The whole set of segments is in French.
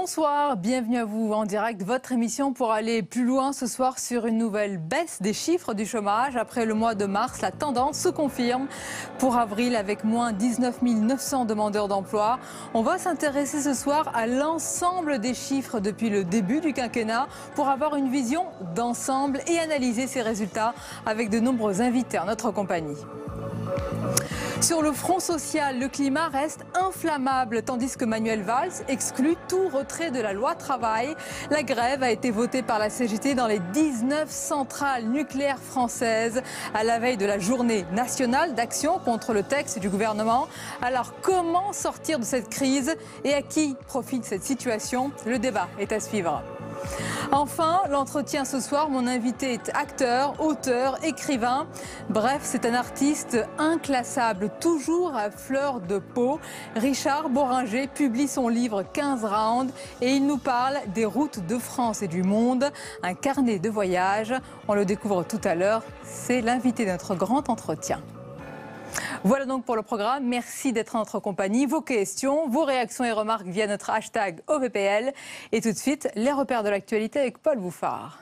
Bonsoir, bienvenue à vous en direct. Votre émission pour aller plus loin ce soir sur une nouvelle baisse des chiffres du chômage. Après le mois de mars, la tendance se confirme pour avril avec moins 19 900 demandeurs d'emploi. On va s'intéresser ce soir à l'ensemble des chiffres depuis le début du quinquennat pour avoir une vision d'ensemble et analyser ces résultats avec de nombreux invités en notre compagnie. Sur le front social, le climat reste inflammable, tandis que Manuel Valls exclut tout retrait de la loi travail. La grève a été votée par la CGT dans les 19 centrales nucléaires françaises à la veille de la journée nationale d'action contre le texte du gouvernement. Alors comment sortir de cette crise et à qui profite cette situation? Le débat est à suivre. Enfin, l'entretien ce soir, mon invité est acteur, auteur, écrivain. Bref, c'est un artiste inclassable, toujours à fleur de peau. Richard Bohringer publie son livre 15 rounds et il nous parle des routes de France et du monde, un carnet de voyage. On le découvre tout à l'heure, c'est l'invité de notre grand entretien. Voilà donc pour le programme. Merci d'être en notre compagnie. Vos questions, vos réactions et remarques via notre hashtag OVPL. Et tout de suite, les repères de l'actualité avec Paul Bouffard.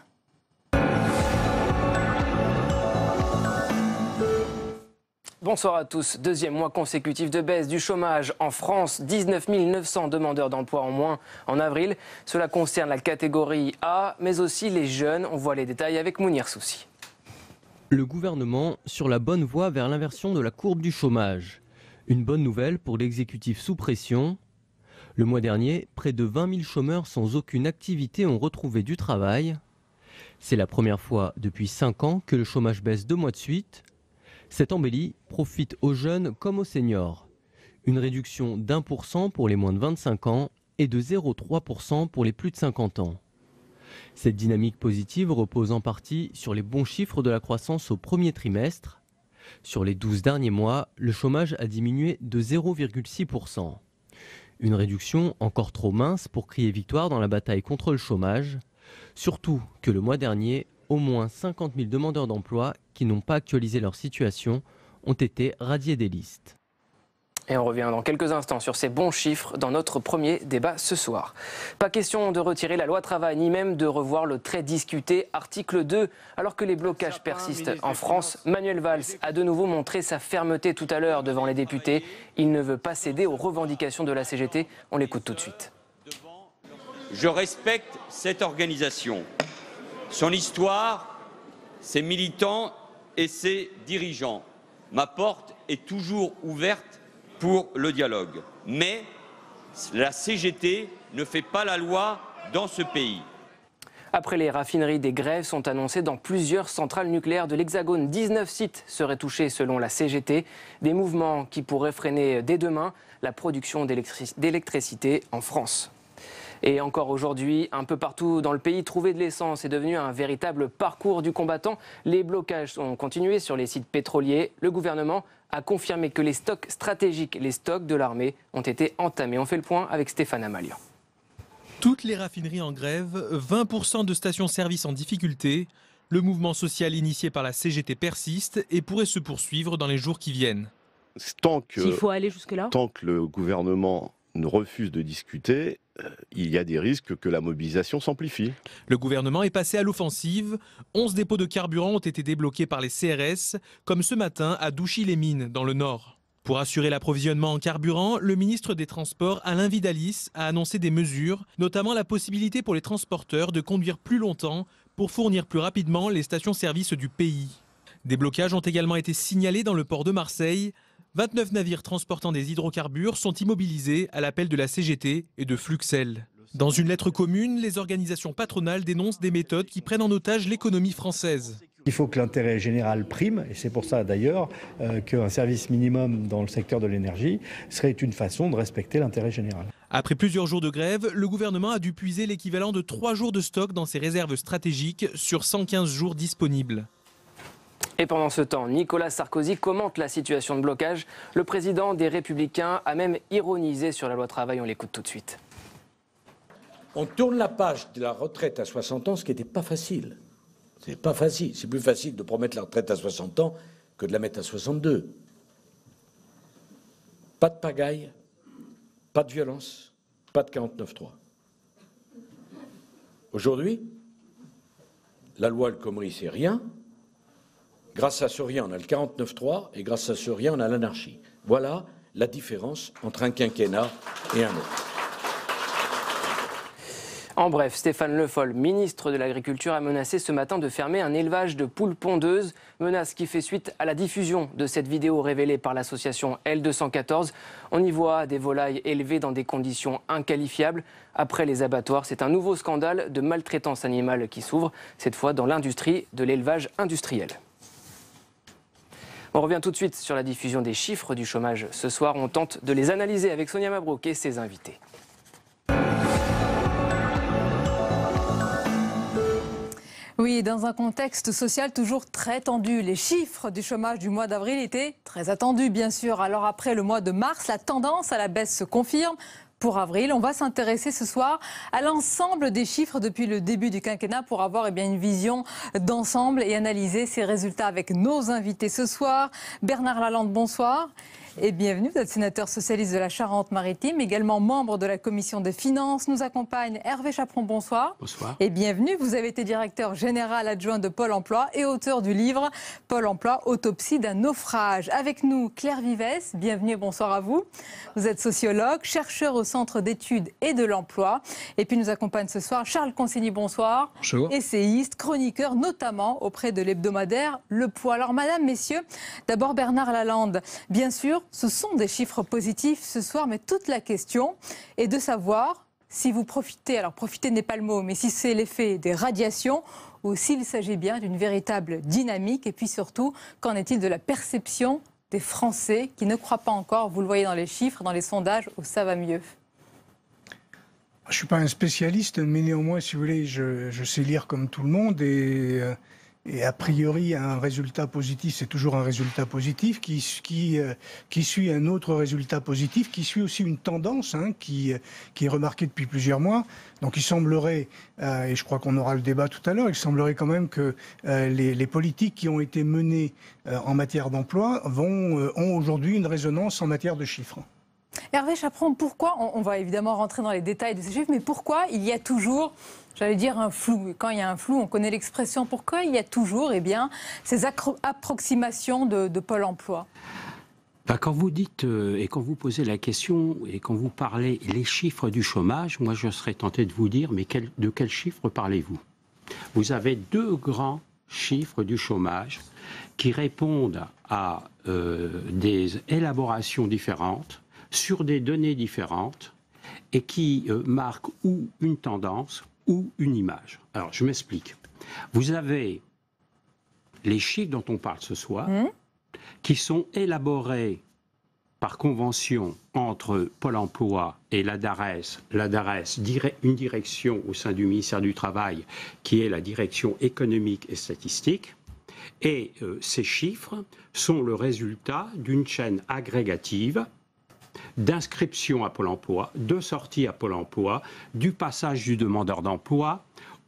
Bonsoir à tous. Deuxième mois consécutif de baisse du chômage en France. 19 900 demandeurs d'emploi en moins en avril. Cela concerne la catégorie A, mais aussi les jeunes. On voit les détails avec Mounir Soussi. Le gouvernement sur la bonne voie vers l'inversion de la courbe du chômage. Une bonne nouvelle pour l'exécutif sous pression. Le mois dernier, près de 20 000 chômeurs sans aucune activité ont retrouvé du travail. C'est la première fois depuis 5 ans que le chômage baisse 2 mois de suite. Cette embellie profite aux jeunes comme aux seniors. Une réduction d'1% pour les moins de 25 ans et de 0,3% pour les plus de 50 ans. Cette dynamique positive repose en partie sur les bons chiffres de la croissance au premier trimestre. Sur les 12 derniers mois, le chômage a diminué de 0,6%. Une réduction encore trop mince pour crier victoire dans la bataille contre le chômage. Surtout que le mois dernier, au moins 50 000 demandeurs d'emploi qui n'ont pas actualisé leur situation ont été radiés des listes. Et on revient dans quelques instants sur ces bons chiffres dans notre premier débat ce soir. Pas question de retirer la loi travail, ni même de revoir le très discuté article 2. Alors que les blocages persistent en France, Manuel Valls a de nouveau montré sa fermeté tout à l'heure devant les députés. Il ne veut pas céder aux revendications de la CGT. On l'écoute tout de suite. Je respecte cette organisation, son histoire, ses militants et ses dirigeants. Ma porte est toujours ouverte pour le dialogue. Mais la CGT ne fait pas la loi dans ce pays. Après les raffineries, des grèves sont annoncées dans plusieurs centrales nucléaires de l'Hexagone. 19 sites seraient touchés selon la CGT. Des mouvements qui pourraient freiner dès demain la production d'électricité en France. Et encore aujourd'hui, un peu partout dans le pays, trouver de l'essence est devenu un véritable parcours du combattant. Les blocages ont continué sur les sites pétroliers. Le gouvernement a confirmé que les stocks stratégiques, les stocks de l'armée, ont été entamés. On fait le point avec Stéphane Amalian. Toutes les raffineries en grève, 20% de stations-service en difficulté. Le mouvement social initié par la CGT persiste et pourrait se poursuivre dans les jours qui viennent. S'il faut aller jusque-là, tant que le gouvernement ne refuse de discuter, il y a des risques que la mobilisation s'amplifie. Le gouvernement est passé à l'offensive. 11 dépôts de carburant ont été débloqués par les CRS, comme ce matin à Douchy-les-Mines, dans le Nord. Pour assurer l'approvisionnement en carburant, le ministre des Transports, Alain Vidalis, a annoncé des mesures, notamment la possibilité pour les transporteurs de conduire plus longtemps pour fournir plus rapidement les stations-service du pays. Des blocages ont également été signalés dans le port de Marseille. 29 navires transportant des hydrocarbures sont immobilisés à l'appel de la CGT et de Fluxel. Dans une lettre commune, les organisations patronales dénoncent des méthodes qui prennent en otage l'économie française. Il faut que l'intérêt général prime, et c'est pour ça d'ailleurs qu'un service minimum dans le secteur de l'énergie serait une façon de respecter l'intérêt général. Après plusieurs jours de grève, le gouvernement a dû puiser l'équivalent de 3 jours de stock dans ses réserves stratégiques sur 115 jours disponibles. Et pendant ce temps, Nicolas Sarkozy commente la situation de blocage. Le président des Républicains a même ironisé sur la loi travail. On l'écoute tout de suite. On tourne la page de la retraite à 60 ans, ce qui n'était pas facile. C'est pas facile. C'est plus facile de promettre la retraite à 60 ans que de la mettre à 62. Pas de pagaille, pas de violence, pas de 49.3. Aujourd'hui, la loi El Khomri, c'est rien. Grâce à ce rien, on a le 49.3 et grâce à ce rien, on a l'anarchie. Voilà la différence entre un quinquennat et un autre. En bref, Stéphane Le Foll, ministre de l'Agriculture, a menacé ce matin de fermer un élevage de poules pondeuses. Menace qui fait suite à la diffusion de cette vidéo révélée par l'association L214. On y voit des volailles élevées dans des conditions inqualifiables. Après les abattoirs, c'est un nouveau scandale de maltraitance animale qui s'ouvre, cette fois dans l'industrie de l'élevage industriel. On revient tout de suite sur la diffusion des chiffres du chômage. Ce soir, on tente de les analyser avec Sonia Mabrouk et ses invités. Oui, dans un contexte social toujours très tendu. Les chiffres du chômage du mois d'avril étaient très attendus, bien sûr. Alors après le mois de mars, la tendance à la baisse se confirme. Pour avril, on va s'intéresser ce soir à l'ensemble des chiffres depuis le début du quinquennat pour avoir une vision d'ensemble et analyser ces résultats avec nos invités ce soir. Bernard Lalande, bonsoir. Et bienvenue, vous êtes sénateur socialiste de la Charente-Maritime, également membre de la commission des finances. Nous accompagne Hervé Chaperon, bonsoir. Bonsoir. Et bienvenue, vous avez été directeur général adjoint de Pôle emploi et auteur du livre Pôle emploi, autopsie d'un naufrage. Avec nous, Claire Vives, bienvenue, bonsoir à vous. Vous êtes sociologue, chercheur au Centre d'études et de l'emploi. Et puis nous accompagne ce soir Charles Consigny, bonsoir. Bonjour. Essayiste, chroniqueur, notamment auprès de l'hebdomadaire Le Poids. Alors madame, messieurs, d'abord Bernard Lalande, bien sûr, ce sont des chiffres positifs ce soir, mais toute la question est de savoir si vous profitez, alors profiter n'est pas le mot, mais si c'est l'effet des radiations ou s'il s'agit bien d'une véritable dynamique. Et puis surtout, qu'en est-il de la perception des Français qui ne croient pas encore, vous le voyez dans les chiffres, dans les sondages, où ça va mieux? Je ne suis pas un spécialiste, mais néanmoins, si vous voulez, je sais lire comme tout le monde et a priori, un résultat positif, c'est toujours un résultat positif qui suit un autre résultat positif, qui suit aussi une tendance qui est remarquée depuis plusieurs mois. Donc il semblerait, et je crois qu'on aura le débat tout à l'heure, il semblerait quand même que les politiques qui ont été menées en matière d'emploi ont aujourd'hui une résonance en matière de chiffres. Hervé Chaperon, pourquoi, on va évidemment rentrer dans les détails de ces chiffres, mais pourquoi il y a toujours, j'allais dire, un flou? Quand il y a un flou, on connaît l'expression. Pourquoi il y a toujours ces approximations de Pôle emploi? Quand vous dites et quand vous posez la question et quand vous parlez les chiffres du chômage, moi je serais tenté de vous dire, mais de quels chiffres parlez-vous? Vous avez deux grands chiffres du chômage qui répondent à des élaborations différentes, sur des données différentes et qui marquent ou une tendance ou une image. Alors, je m'explique. Vous avez les chiffres dont on parle ce soir, qui sont élaborés par convention entre Pôle emploi et la DARES. La DARES, une direction au sein du ministère du Travail, qui est la direction économique et statistique. Et ces chiffres sont le résultat d'une chaîne agrégative d'inscription à Pôle emploi, de sortie à Pôle emploi, du passage du demandeur d'emploi,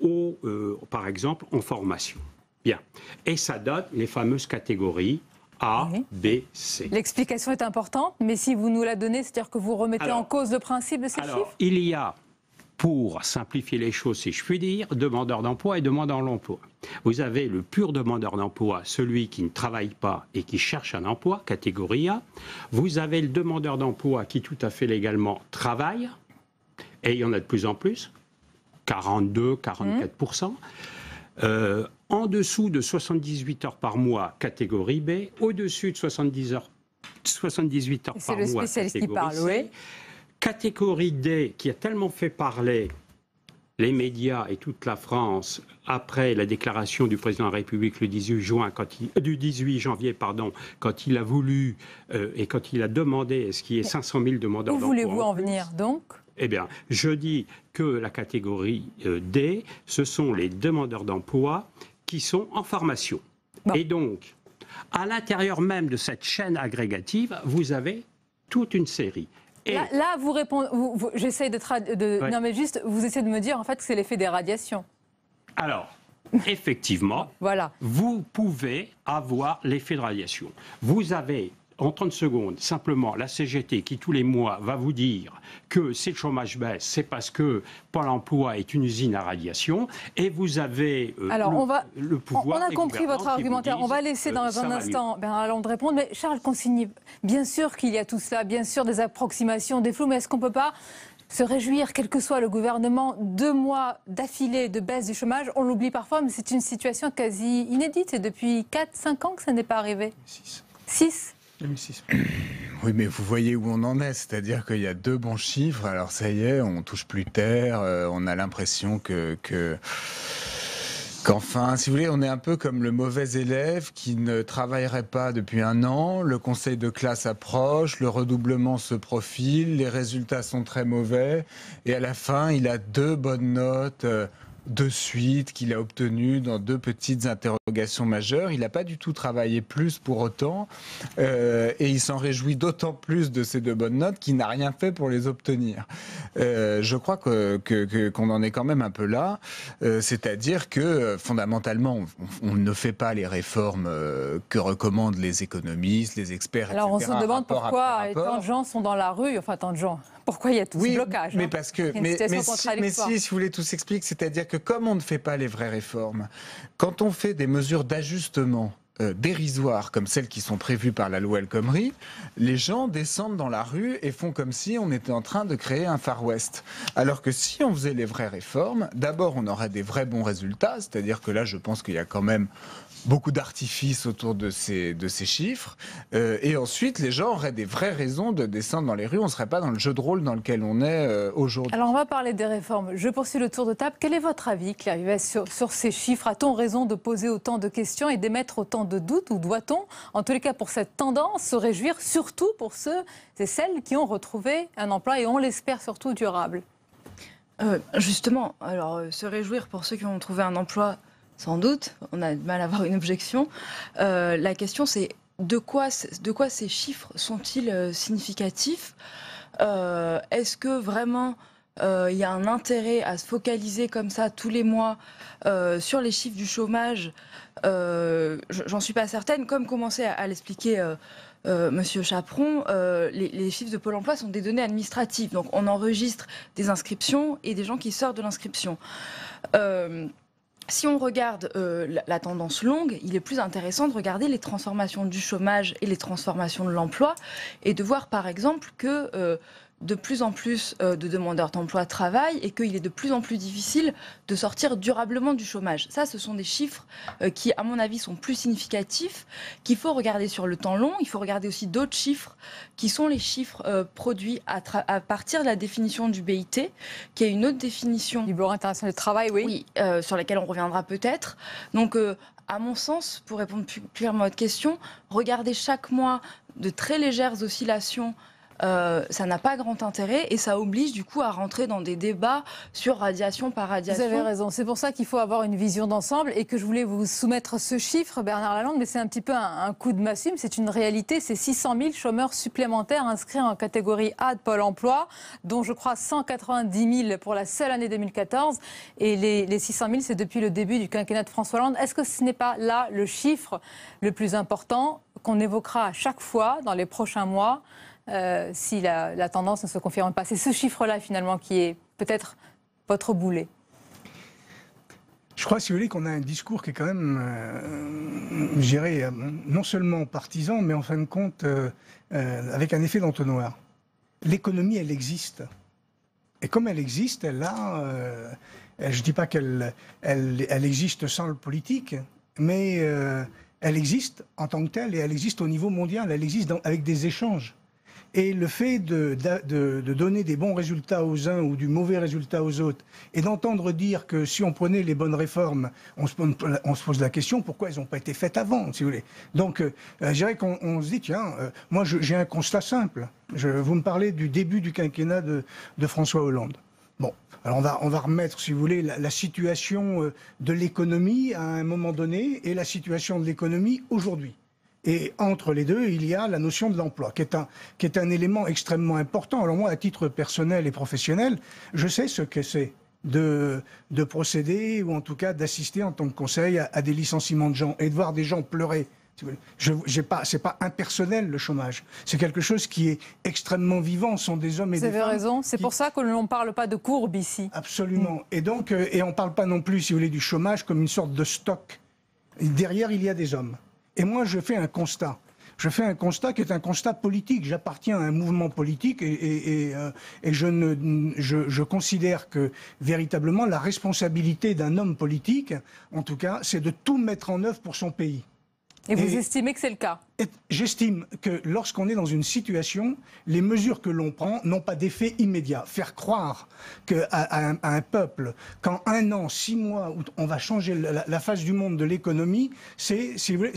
par exemple, en formation. Bien. Et ça donne les fameuses catégories A, B, C. L'explication est importante, mais si vous nous la donnez, c'est-à-dire que vous remettez en cause le principe de ces chiffres? Il y a, pour simplifier les choses, si je puis dire, demandeur d'emploi et demandeur d'emploi. Vous avez le pur demandeur d'emploi, celui qui ne travaille pas et qui cherche un emploi, catégorie A. Vous avez le demandeur d'emploi qui tout à fait légalement travaille, et il y en a de plus en plus, 42, 44%. En dessous de 78 heures par mois, catégorie B. Au-dessus de 78 heures par mois, c'est le spécialiste qui parle, oui. Catégorie D, qui a tellement fait parler les médias et toute la France après la déclaration du président de la République le 18 janvier, quand il a voulu et quand il a demandé ce qui est 500 000 demandeurs d'emploi. Où voulez-vous en venir donc? Eh bien, je dis que la catégorie D, ce sont les demandeurs d'emploi qui sont en formation. Bon. Et donc, à l'intérieur même de cette chaîne agrégative, vous avez toute une série. Et là, vous répondez. J'essaie de non, mais juste, vous essayez de me dire en fait que c'est l'effet des radiations. Alors, effectivement, voilà. Vous pouvez avoir l'effet de radiation. Vous avez en 30 secondes, simplement, la CGT qui tous les mois va vous dire que si le chômage baisse, c'est parce que Pôle emploi est une usine à radiation, et vous avez le pouvoir. On a compris votre argumentaire. On va laisser dans un instant Bernard Lalonde répondre. Mais Charles Consigny, bien sûr qu'il y a tout cela, bien sûr des approximations, des flous, mais est-ce qu'on ne peut pas se réjouir, quel que soit le gouvernement, 2 mois d'affilée de baisse du chômage? On l'oublie parfois, mais c'est une situation quasi inédite. C'est depuis 4-5 ans que ça n'est pas arrivé. 6 2006. Oui, mais vous voyez où on en est, c'est-à-dire qu'il y a 2 bons chiffres, alors ça y est, on touche plus terre, on a l'impression qu'enfin, si vous voulez, on est un peu comme le mauvais élève qui ne travaillerait pas depuis 1 an, le conseil de classe approche, le redoublement se profile, les résultats sont très mauvais, et à la fin, il a 2 bonnes notes de suite qu'il a obtenues dans 2 petites interrogations majeures. Il n'a pas du tout travaillé plus pour autant, et il s'en réjouit d'autant plus de ces 2 bonnes notes qu'il n'a rien fait pour les obtenir. Je crois qu'on en est quand même un peu là, c'est-à-dire que fondamentalement, on ne fait pas les réformes que recommandent les économistes, les experts, etc. Alors on se demande pourquoi tant de gens sont dans la rue, enfin tant de gens. Pourquoi il y a tout ce blocage? Mais parce que, mais si vous voulez, tout s'explique, c'est-à-dire que comme on ne fait pas les vraies réformes, quand on fait des mesures d'ajustement dérisoires comme celles qui sont prévues par la loi El Khomri, les gens descendent dans la rue et font comme si on était en train de créer un Far West. Alors que si on faisait les vraies réformes, d'abord on aurait des vrais bons résultats, c'est-à-dire que là je pense qu'il y a quand même beaucoup d'artifices autour de ces chiffres, et ensuite les gens auraient des vraies raisons de descendre dans les rues, on ne serait pas dans le jeu de rôle dans lequel on est aujourd'hui. Alors on va parler des réformes. Je poursuis le tour de table. Quel est votre avis, Claire Vives, sur ces chiffres? A-t-on raison de poser autant de questions et d'émettre autant de doutes, ou doit-on, en tous les cas pour cette tendance, se réjouir, surtout pour ceux et celles qui ont retrouvé un emploi et on l'espère surtout durable? Justement, alors se réjouir pour ceux qui ont trouvé un emploi, sans doute, on a du mal à avoir une objection. La question, c'est de quoi ces chiffres sont-ils significatifs? Est-ce que vraiment il y a un intérêt à se focaliser comme ça tous les mois sur les chiffres du chômage? J'en suis pas certaine. Comme commençait à l'expliquer Monsieur Chaperon, les chiffres de Pôle emploi sont des données administratives. Donc on enregistre des inscriptions et des gens qui sortent de l'inscription. Si on regarde la tendance longue, il est plus intéressant de regarder les transformations du chômage et les transformations de l'emploi et de voir par exemple que de plus en plus de demandeurs d'emploi travaillent et qu'il est de plus en plus difficile de sortir durablement du chômage. Ça, ce sont des chiffres qui, à mon avis, sont plus significatifs, qu'il faut regarder sur le temps long. Il faut regarder aussi d'autres chiffres qui sont les chiffres produits à partir de la définition du BIT, qui est une autre définition. Du Bureau international du travail, oui. Oui, sur laquelle on reviendra peut-être. Donc, à mon sens, pour répondre plus clairement à votre question, regarder chaque mois de très légères oscillations, ça n'a pas grand intérêt et ça oblige du coup à rentrer dans des débats sur radiation par radiation. Vous avez raison, c'est pour ça qu'il faut avoir une vision d'ensemble et que je voulais vous soumettre ce chiffre, Bernard Lalonde, mais c'est un petit peu un coup de massue, c'est une réalité, c'est 600 000 chômeurs supplémentaires inscrits en catégorie A de Pôle emploi, dont je crois 190 000 pour la seule année 2014 et les 600 000 c'est depuis le début du quinquennat de François Hollande. Est-ce que ce n'est pas là le chiffre le plus important qu'on évoquera à chaque fois dans les prochains mois si la tendance ne se confirme pas? C'est ce chiffre-là, finalement, qui est peut-être votre boulet. Je crois, si vous voulez, qu'on a un discours qui est quand même, je dirais, non seulement partisan, mais en fin de compte, avec un effet d'entonnoir. L'économie, elle existe. Et comme elle existe, elle a... je ne dis pas qu'elle existe sans le politique, mais elle existe en tant que telle, et elle existe au niveau mondial, elle existe avec des échanges. Et le fait de donner des bons résultats aux uns ou du mauvais résultat aux autres, et d'entendre dire que si on prenait les bonnes réformes, on se pose la question pourquoi elles n'ont pas été faites avant, si vous voulez. Donc, je dirais qu'on se dit, tiens, moi j'ai un constat simple. Vous me parlez du début du quinquennat de François Hollande. Bon, alors on va remettre, si vous voulez, la situation de l'économie à un moment donné et la situation de l'économie aujourd'hui. Et entre les deux, il y a la notion de l'emploi, qui est un élément extrêmement important. Alors moi, à titre personnel et professionnel, je sais ce que c'est de procéder, ou en tout cas d'assister en tant que conseil à des licenciements de gens, et de voir des gens pleurer C'est pas impersonnel le chômage. C'est quelque chose qui est extrêmement vivant. Ce sont des hommes et des femmes. Vous avez raison. C'est pour ça que l'on ne parle pas de courbe ici. Absolument. Et donc, et on ne parle pas non plus, si vous voulez, du chômage comme une sorte de stock. Derrière, il y a des hommes. Et moi, je fais un constat. Je fais un constat qui est un constat politique. J'appartiens à un mouvement politique et je considère que véritablement la responsabilité d'un homme politique, en tout cas, c'est de tout mettre en œuvre pour son pays. Et vous estimez que c'est le cas? J'estime que lorsqu'on est dans une situation, les mesures que l'on prend n'ont pas d'effet immédiat. Faire croire à un peuple qu'en 1 an, 6 mois, on va changer la face du monde de l'économie, c'est...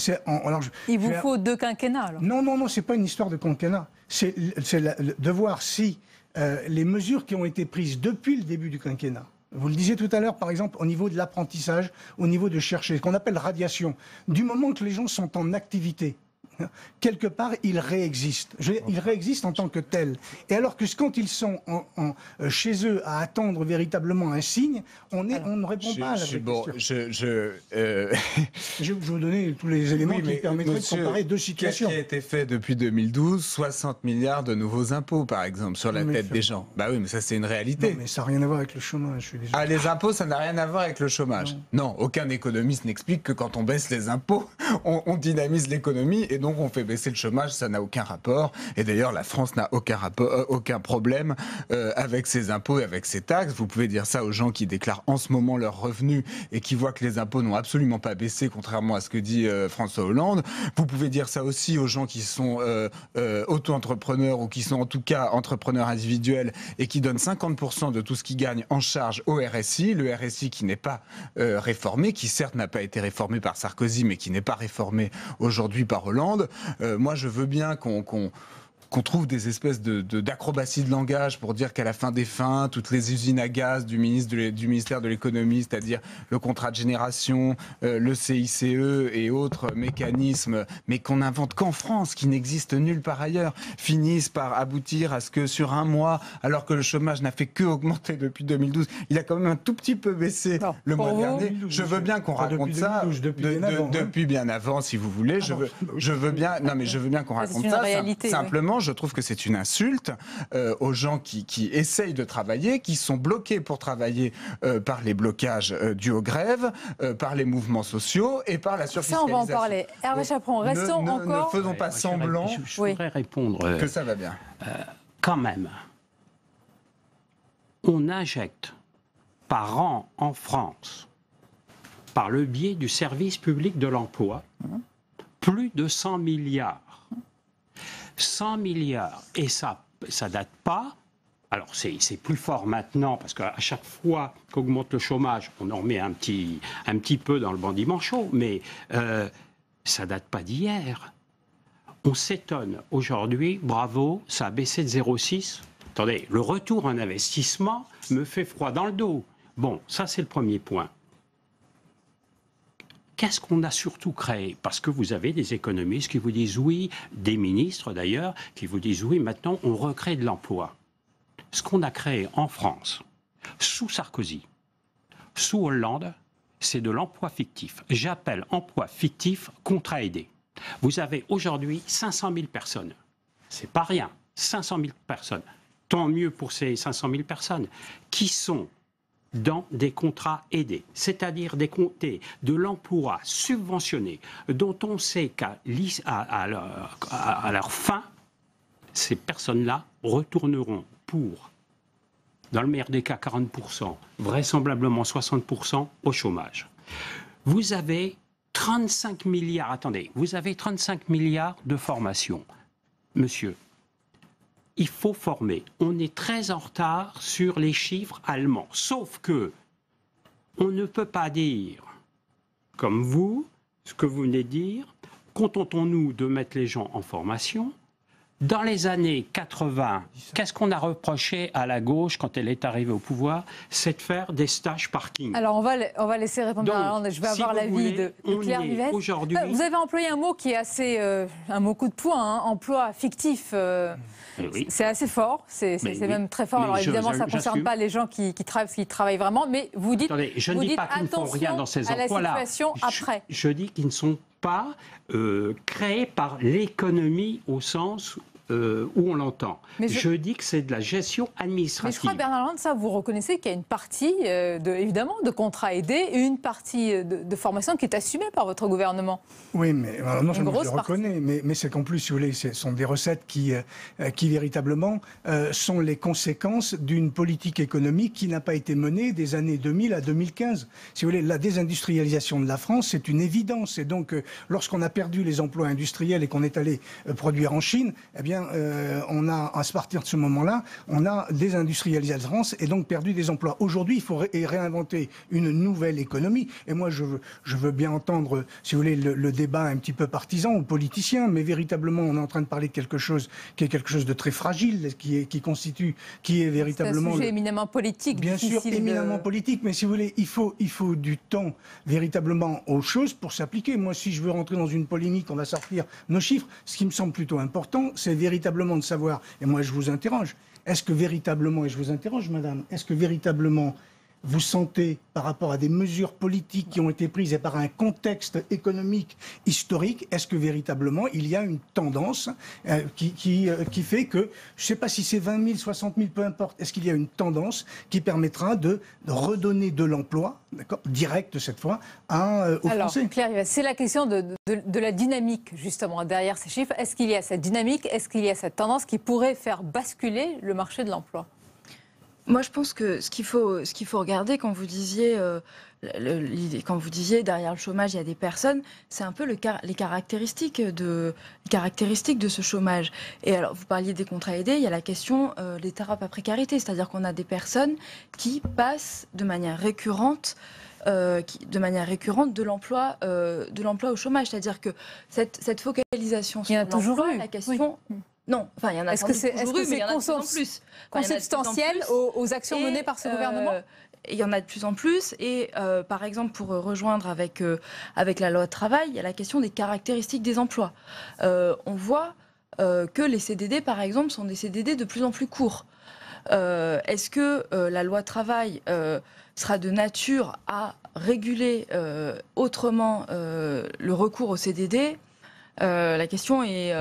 Il vous faut 2 quinquennats, alors. Non, c'est pas une histoire de quinquennat. C'est de voir si les mesures qui ont été prises depuis le début du quinquennat, vous le disiez tout à l'heure, par exemple, au niveau de l'apprentissage, au niveau de chercher, ce qu'on appelle radiation. Du moment que les gens sont en activité, quelque part, ils réexistent. Ils réexistent en tant que tels. Et alors que quand ils sont chez eux à attendre véritablement un signe, on ne répond pas à la question. Je vais vous donner tous les éléments qui permettraient de comparer 2 situations. Qu'est-ce qui a été fait depuis 2012? 60 milliards de nouveaux impôts, par exemple, sur la tête des gens. Bah oui, mais ça, c'est une réalité. Non, mais ça n'a rien à voir avec le chômage. Je suis désolé. Ah, les impôts, ça n'a rien à voir avec le chômage. Non, aucun économiste n'explique que quand on baisse les impôts, on dynamise l'économie et donc on fait baisser le chômage, ça n'a aucun rapport. Et d'ailleurs, la France n'a aucun problème avec ses impôts et avec ses taxes. Vous pouvez dire ça aux gens qui déclarent en ce moment leurs revenus et qui voient que les impôts n'ont absolument pas baissé, contrairement à ce que dit François Hollande. Vous pouvez dire ça aussi aux gens qui sont auto-entrepreneurs ou qui sont en tout cas entrepreneurs individuels et qui donnent 50% de tout ce qu'ils gagnent en charge au RSI. Le RSI qui n'est pas réformé, qui certes n'a pas été réformé par Sarkozy, mais qui n'est pas réformé aujourd'hui par Hollande. Moi, je veux bien qu'on trouve des espèces d'acrobaties de langage pour dire qu'à la fin des fins, toutes les usines à gaz du ministère de l'économie, c'est-à-dire le contrat de génération, le CICE et autres mécanismes, mais qu'on n'invente qu'en France, qui n'existent nulle part ailleurs, finissent par aboutir à ce que sur 1 mois, alors que le chômage n'a fait que augmenter depuis 2012, il a quand même un tout petit peu baissé le mois dernier. 2012, je veux bien qu'on raconte ça depuis bien avant, si vous voulez. Je veux bien qu'on raconte ça. Simplement, je trouve que c'est une insulte aux gens qui essayent de travailler, qui sont bloqués pour travailler par les blocages dus aux grèves, par les mouvements sociaux et par la surfiscalisation. Ça, on va en parler. Hervé Chaperon, restons encore... Ne faisons pas semblant je voudrais répondre que ça va bien. Quand même, on injecte par an en France, par le biais du service public de l'emploi, plus de 100 milliards. 100 milliards, et ça date pas, alors c'est plus fort maintenant, parce qu'à chaque fois qu'augmente le chômage, on en remet un petit peu dans le bandit manchot, mais ça date pas d'hier. On s'étonne aujourd'hui, bravo, ça a baissé de 0,6. Attendez, le retour en investissement me fait froid dans le dos. Bon, ça c'est le premier point. Qu'est-ce qu'on a surtout créé? Parce que vous avez des économistes qui vous disent oui, des ministres d'ailleurs, qui vous disent oui, maintenant on recrée de l'emploi. Ce qu'on a créé en France, sous Sarkozy, sous Hollande, c'est de l'emploi fictif. J'appelle emploi fictif contrat aidé. Vous avez aujourd'hui 500 000 personnes. C'est pas rien, 500 000 personnes. Tant mieux pour ces 500 000 personnes qui sont dans des contrats aidés, c'est-à-dire de l'emploi subventionné, dont on sait qu'à leur fin, ces personnes-là retourneront pour, dans le meilleur des cas, 40%, vraisemblablement 60% au chômage. Vous avez 35 milliards, attendez, vous avez 35 milliards de formation. Monsieur, il faut former. On est très en retard sur les chiffres allemands. Sauf que on ne peut pas dire, comme vous, ce que vous venez de dire, contentons-nous de mettre les gens en formation. Dans les années 80, qu'est-ce qu'on a reproché à la gauche quand elle est arrivée au pouvoir? C'est de faire des stages parking. Alors on va laisser répondre à Hollande. Je vais avoir l'avis de Claire Vives. Vous avez employé un mot qui est assez un mot coup de poing, hein, emploi fictif. Oui. C'est assez fort, c'est même très fort. Alors évidemment, ça ne concerne pas les gens qui travaillent vraiment, mais vous dites, attendez, je ne dis pas qu'ils ne font rien dans ces emplois-là. À la situation après. Je dis qu'ils ne sont pas créée par l'économie au sens où on l'entend. Je dis que c'est de la gestion administrative. Mais je crois, Bernard Land, ça, vous reconnaissez qu'il y a une partie, évidemment, de contrats aidés et une partie de formation qui est assumée par votre gouvernement. Oui, mais non seulement je le reconnais, mais c'est qu'en plus, si vous voulez, ce sont des recettes qui véritablement sont les conséquences d'une politique économique qui n'a pas été menée des années 2000 à 2015. Si vous voulez, la désindustrialisation de la France, c'est une évidence. Et donc, lorsqu'on a perdu les emplois industriels et qu'on est allé produire en Chine, eh bien, on a, à partir de ce moment-là, on a désindustrialisé la France et donc perdu des emplois. Aujourd'hui, il faut réinventer une nouvelle économie. Et moi, je veux bien entendre, si vous voulez, le débat un petit peu partisan ou politicien, mais véritablement, on est en train de parler de quelque chose qui est quelque chose de très fragile, qui est véritablement... C'est un sujet éminemment politique. Bien sûr, éminemment politique, mais si vous voulez, il faut du temps véritablement aux choses pour s'appliquer. Moi, si je veux rentrer dans une polémique, on va sortir nos chiffres. Ce qui me semble plutôt important, c'est véritablement de savoir, et moi je vous interroge, est-ce que véritablement, et je vous interroge madame, est-ce que véritablement vous sentez, par rapport à des mesures politiques qui ont été prises et par un contexte économique historique, est-ce que véritablement il y a une tendance qui fait que, je ne sais pas si c'est 20 000, 60 000, peu importe, est-ce qu'il y a une tendance qui permettra de redonner de l'emploi, direct cette fois, aux Français? Alors, Claire, c'est la question de la dynamique, justement, derrière ces chiffres. Est-ce qu'il y a cette dynamique, est-ce qu'il y a cette tendance qui pourrait faire basculer le marché de l'emploi? Moi, je pense que ce qu'il faut regarder quand vous disiez, derrière le chômage, il y a des personnes, c'est un peu les caractéristiques de ce chômage. Et alors, vous parliez des contrats aidés, il y a la question des thérapes à précarité, c'est-à-dire qu'on a des personnes qui passent de manière récurrente de l'emploi au chômage, c'est-à-dire que cette focalisation sur l'emploi, la question... Oui. Non, enfin, il y en a toujours eu, mais il y en a de plus en plus. Consubstantiel aux actions menées par ce gouvernement? Il y en a de plus en plus. Et par exemple, pour rejoindre avec la loi travail, il y a la question des caractéristiques des emplois. On voit que les CDD, par exemple, sont des CDD de plus en plus courts. Est-ce que la loi travail sera de nature à réguler autrement le recours au CDD? La question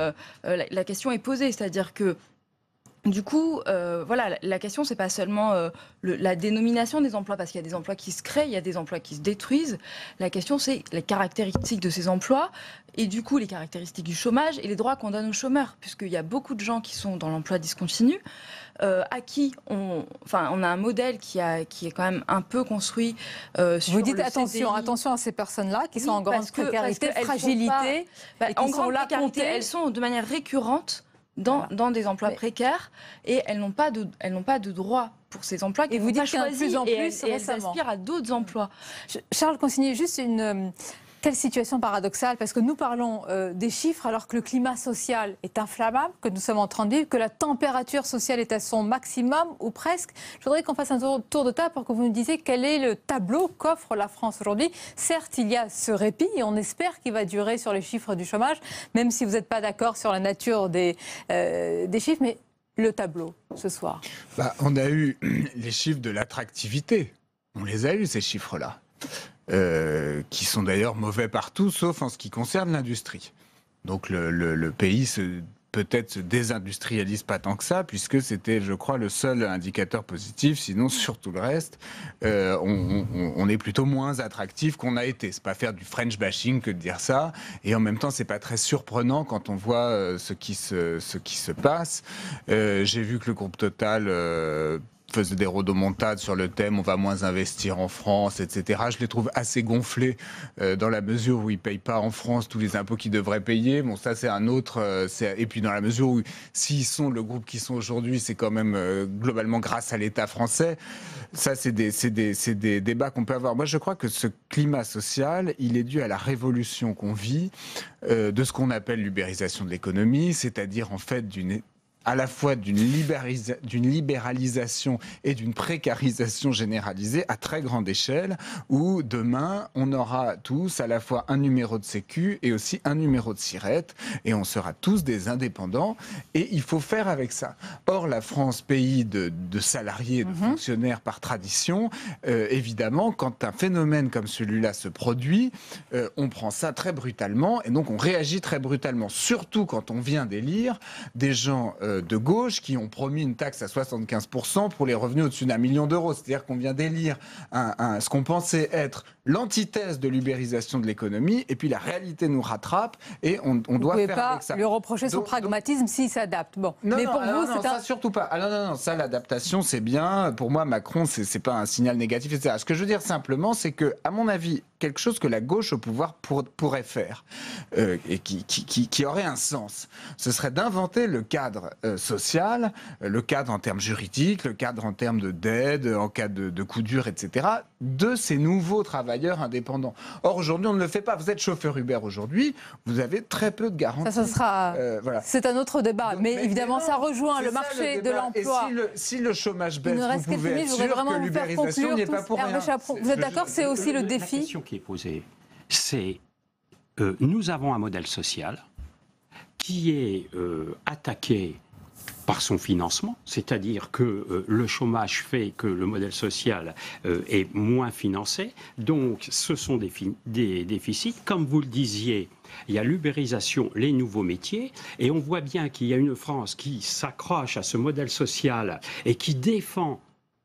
est posée, c'est-à-dire que du coup, voilà, la question c'est pas seulement la dénomination des emplois, parce qu'il y a des emplois qui se créent, il y a des emplois qui se détruisent. La question c'est les caractéristiques de ces emplois et du coup les caractéristiques du chômage et les droits qu'on donne aux chômeurs, puisqu'il y a beaucoup de gens qui sont dans l'emploi discontinu, à qui on a un modèle qui est quand même un peu construit sur Vous dites le attention à ces personnes-là qui sont en grande précarité, fragilité, et qui sont là comptées. Elles sont de manière récurrente dans des emplois précaires et elles n'ont pas de droit pour ces emplois qu'elles n'ont pas choisis et elles aspirent à d'autres emplois. Charles Consigny, juste quelle situation paradoxale, parce que nous parlons des chiffres alors que le climat social est inflammable, que nous sommes en train de vivre, que la température sociale est à son maximum ou presque. Je voudrais qu'on fasse un tour de table pour que vous nous disiez quel est le tableau qu'offre la France aujourd'hui. Certes, il y a ce répit et on espère qu'il va durer sur les chiffres du chômage, même si vous n'êtes pas d'accord sur la nature des chiffres, mais le tableau ce soir. On a eu les chiffres de l'attractivité. On les a eu, ces chiffres-là. Qui sont d'ailleurs mauvais partout, sauf en ce qui concerne l'industrie. Donc le pays peut-être se désindustrialise pas tant que ça, puisque c'était, je crois, le seul indicateur positif. Sinon, sur tout le reste, on est plutôt moins attractif qu'on a été. C'est pas faire du French bashing que de dire ça. Et en même temps, c'est pas très surprenant quand on voit ce qui se passe. J'ai vu que le groupe Total faisait des rodomontades sur le thème « on va moins investir en France », etc. Je les trouve assez gonflés dans la mesure où ils ne payent pas en France tous les impôts qu'ils devraient payer. Bon, ça, c'est un autre... Et puis dans la mesure où, s'ils sont le groupe qu'ils sont aujourd'hui, c'est quand même globalement grâce à l'État français. Ça, c'est des débats qu'on peut avoir. Moi, je crois que ce climat social, il est dû à la révolution qu'on vit de ce qu'on appelle l'ubérisation de l'économie, c'est-à-dire en fait d'une à la fois d'une libéralisation et d'une précarisation généralisée à très grande échelle, où demain, on aura tous à la fois un numéro de sécu et aussi un numéro de SIRET, et on sera tous des indépendants, et il faut faire avec ça. Or, la France, pays de salariés, de fonctionnaires par tradition, évidemment, quand un phénomène comme celui-là se produit, on prend ça très brutalement, et donc on réagit très brutalement, surtout quand on vient d'élire des gens de gauche qui ont promis une taxe à 75% pour les revenus au-dessus d'1 million d'euros. C'est-à-dire qu'on vient d'élire ce qu'on pensait être l'antithèse de l'ubérisation de l'économie, et puis la réalité nous rattrape, et on doit faire avec ça. Vous ne pouvez pas lui reprocher son pragmatisme s'il s'adapte. Bon. Non, mais non, pour vous, c'est ça surtout pas. Non, ça, l'adaptation, c'est bien. Pour moi, Macron, c'est pas un signal négatif, etc. Ce que je veux dire simplement, c'est que, à mon avis, quelque chose que la gauche au pouvoir pourrait faire, et qui aurait un sens, ce serait d'inventer le cadre social, le cadre en termes juridiques, le cadre en termes d'aide, en cas de coup dur, etc., de ces nouveaux travailleurs indépendants. Or, aujourd'hui, on ne le fait pas. Vous êtes chauffeur Uber aujourd'hui, vous avez très peu de garanties. Ça sera... voilà. C'est un autre débat. Donc, mais évidemment, ça rejoint le marché de l'emploi. Et si le chômage baisse, vous pouvez être sûr que l'ubérisation n'est pas pour rien. Vous êtes d'accord, c'est aussi le défi. La question qui est posée, c'est nous avons un modèle social qui est attaqué par son financement, c'est-à-dire que le chômage fait que le modèle social est moins financé, donc ce sont des déficits. Comme vous le disiez, il y a l'ubérisation, les nouveaux métiers, et on voit bien qu'il y a une France qui s'accroche à ce modèle social et qui défend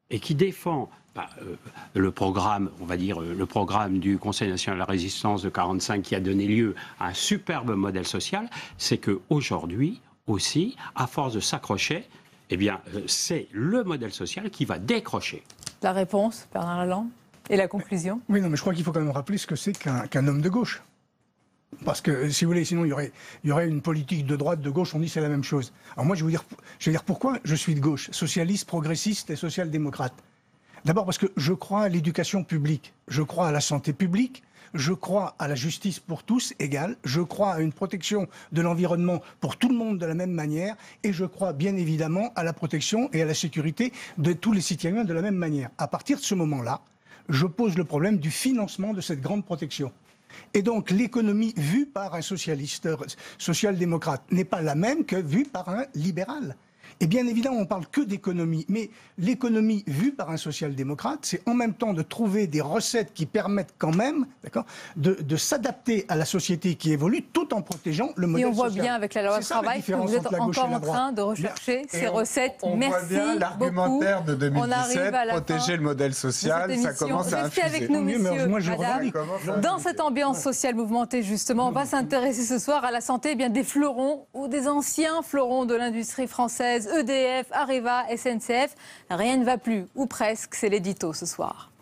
le programme, on va dire, le programme du Conseil national de la résistance de 1945 qui a donné lieu à un superbe modèle social, c'est qu'aujourd'hui, aussi, à force de s'accrocher, eh bien, c'est le modèle social qui va décrocher. La réponse, Bernard Lalande, et la conclusion? Oui, non, mais je crois qu'il faut quand même rappeler ce que c'est qu'un homme de gauche. Parce que, si vous voulez, sinon il y aurait une politique de droite, de gauche, on dit c'est la même chose. Alors moi, je vais vous dire pourquoi je suis de gauche, socialiste, progressiste et social-démocrate. D'abord parce que je crois à l'éducation publique, je crois à la santé publique, je crois à la justice pour tous égale, je crois à une protection de l'environnement pour tout le monde de la même manière, et je crois bien évidemment à la protection et à la sécurité de tous les citoyens de la même manière. À partir de ce moment-là, je pose le problème du financement de cette grande protection. Et donc l'économie vue par un socialiste, social-démocrate, n'est pas la même que vue par un libéral. Et bien évidemment, on ne parle que d'économie, mais l'économie vue par un social-démocrate, c'est en même temps de trouver des recettes qui permettent quand même, d'accord, de s'adapter à la société qui évolue tout en protégeant le modèle social. Et on voit bien avec la loi travail que vous êtes encore en train de rechercher ces recettes. Merci beaucoup. On voit bien l'argumentaire de 2017, protéger le modèle social, ça commence à infuser. Restez avec nous, messieurs, madame. Dans cette ambiance sociale mouvementée, justement, on va s'intéresser ce soir à la santé des fleurons ou des anciens fleurons de l'industrie française. EDF, Areva, SNCF, rien ne va plus, ou presque, c'est l'édito ce soir.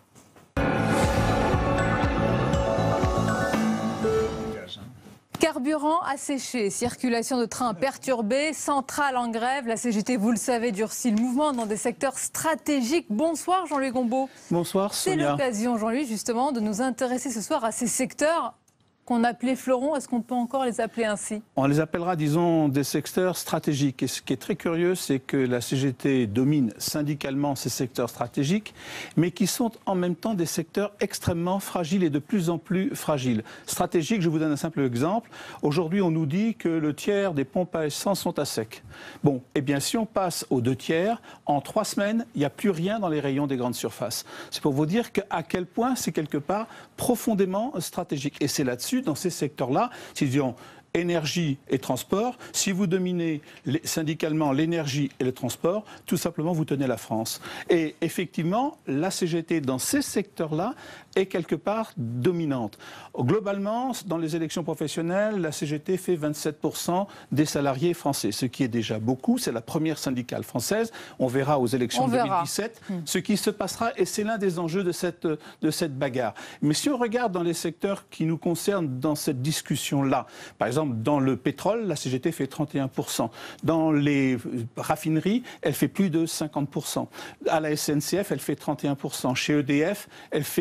Carburant asséché, circulation de trains perturbée, centrale en grève. La CGT, vous le savez, durcit le mouvement dans des secteurs stratégiques. Bonsoir Jean-Louis Gombault. Bonsoir Sonia. C'est l'occasion, Jean-Louis, justement, de nous intéresser ce soir à ces secteurs qu'on appelait fleurons. Est-ce qu'on peut encore les appeler ainsi? On les appellera, disons, des secteurs stratégiques. Et ce qui est très curieux, c'est que la CGT domine syndicalement ces secteurs stratégiques, mais qui sont en même temps des secteurs extrêmement fragiles et de plus en plus fragiles. Stratégiques, je vous donne un simple exemple. Aujourd'hui, on nous dit que le tiers des pompes à essence sont à sec. Bon, eh bien, si on passe aux 2 tiers, en 3 semaines, il n'y a plus rien dans les rayons des grandes surfaces. C'est pour vous dire à quel point c'est quelque part profondément stratégique. Et c'est là-dessus, dans ces secteurs-là, si nous disons énergie et transport, si vous dominez syndicalement l'énergie et le transport, tout simplement vous tenez la France. Et effectivement, la CGT dans ces secteurs-là est quelque part dominante. Globalement, dans les élections professionnelles, la CGT fait 27% des salariés français, ce qui est déjà beaucoup. C'est la première syndicale française. On verra aux élections de 2017 ce qui se passera, et c'est l'un des enjeux de cette bagarre. Mais si on regarde dans les secteurs qui nous concernent dans cette discussion-là, par exemple, dans le pétrole, la CGT fait 31%. Dans les raffineries, elle fait plus de 50%. À la SNCF, elle fait 31%. Chez EDF, elle fait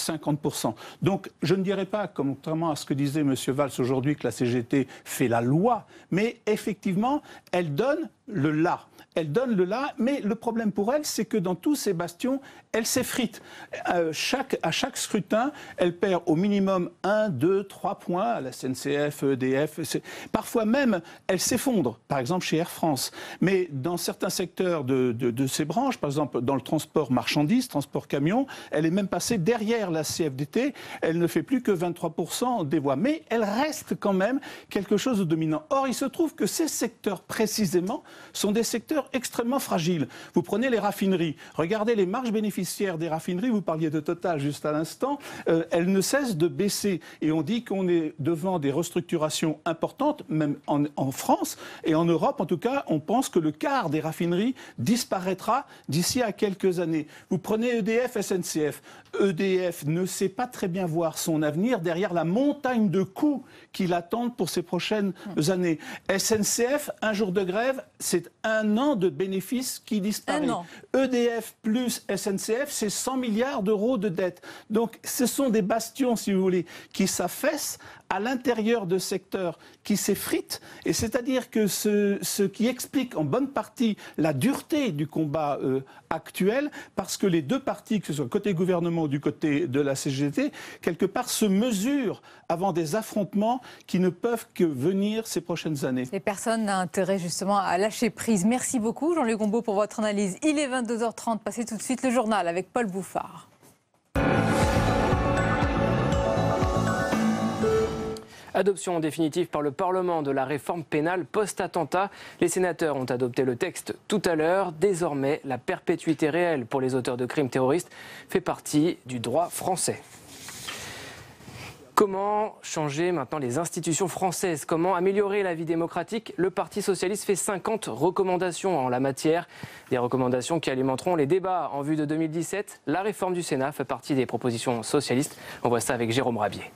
50%. Donc je ne dirais pas, contrairement à ce que disait M. Valls aujourd'hui, que la CGT fait la loi, mais effectivement, elle donne le là. Elle donne le là, mais le problème pour elle, c'est que dans tous ces bastions, elle s'effrite. À chaque scrutin, elle perd au minimum 1, 2, 3 points à la SNCF, EDF. Parfois même, elle s'effondre, par exemple chez Air France. Mais dans certains secteurs de ces branches, par exemple dans le transport marchandises, transport camion, elle est même passée derrière la CFDT. Elle ne fait plus que 23% des voix. Mais elle reste quand même quelque chose de dominant. Or, il se trouve que ces secteurs, précisément, sont des secteurs extrêmement fragiles. Vous prenez les raffineries, regardez les marges bénéficiaires des raffineries, vous parliez de Total juste à l'instant, elles ne cessent de baisser. Et on dit qu'on est devant des restructurations importantes, même en France et en Europe. En tout cas, on pense que le quart des raffineries disparaîtra d'ici à quelques années. Vous prenez EDF, SNCF. EDF ne sait pas très bien voir son avenir derrière la montagne de coûts qui l'attendent pour ces prochaines années. SNCF, un jour de grève, c'est 1 an de bénéfices qui disparaît. EDF plus SNCF, c'est 100 milliards d'euros de dettes. Donc ce sont des bastions, si vous voulez, qui s'affaissent à l'intérieur de secteurs qui s'effritent. Et c'est-à-dire que ce qui explique en bonne partie la dureté du combat actuel, parce que les deux partis, que ce soit côté gouvernement ou du côté de la CGT, quelque part se mesurent avant des affrontements qui ne peuvent que venir ces prochaines années. Et personne n'a intérêt justement à lâcher prise. Merci beaucoup Jean-Luc Gombaud pour votre analyse. Il est 22h30, passez tout de suite le journal avec Paul Bouffard. Adoption définitive par le Parlement de la réforme pénale post-attentat. Les sénateurs ont adopté le texte tout à l'heure. Désormais, la perpétuité réelle pour les auteurs de crimes terroristes fait partie du droit français. Comment changer maintenant les institutions françaises? Comment améliorer la vie démocratique? Le Parti socialiste fait 50 recommandations en la matière. Des recommandations qui alimenteront les débats en vue de 2017. La réforme du Sénat fait partie des propositions socialistes. On voit ça avec Jérôme Rabier.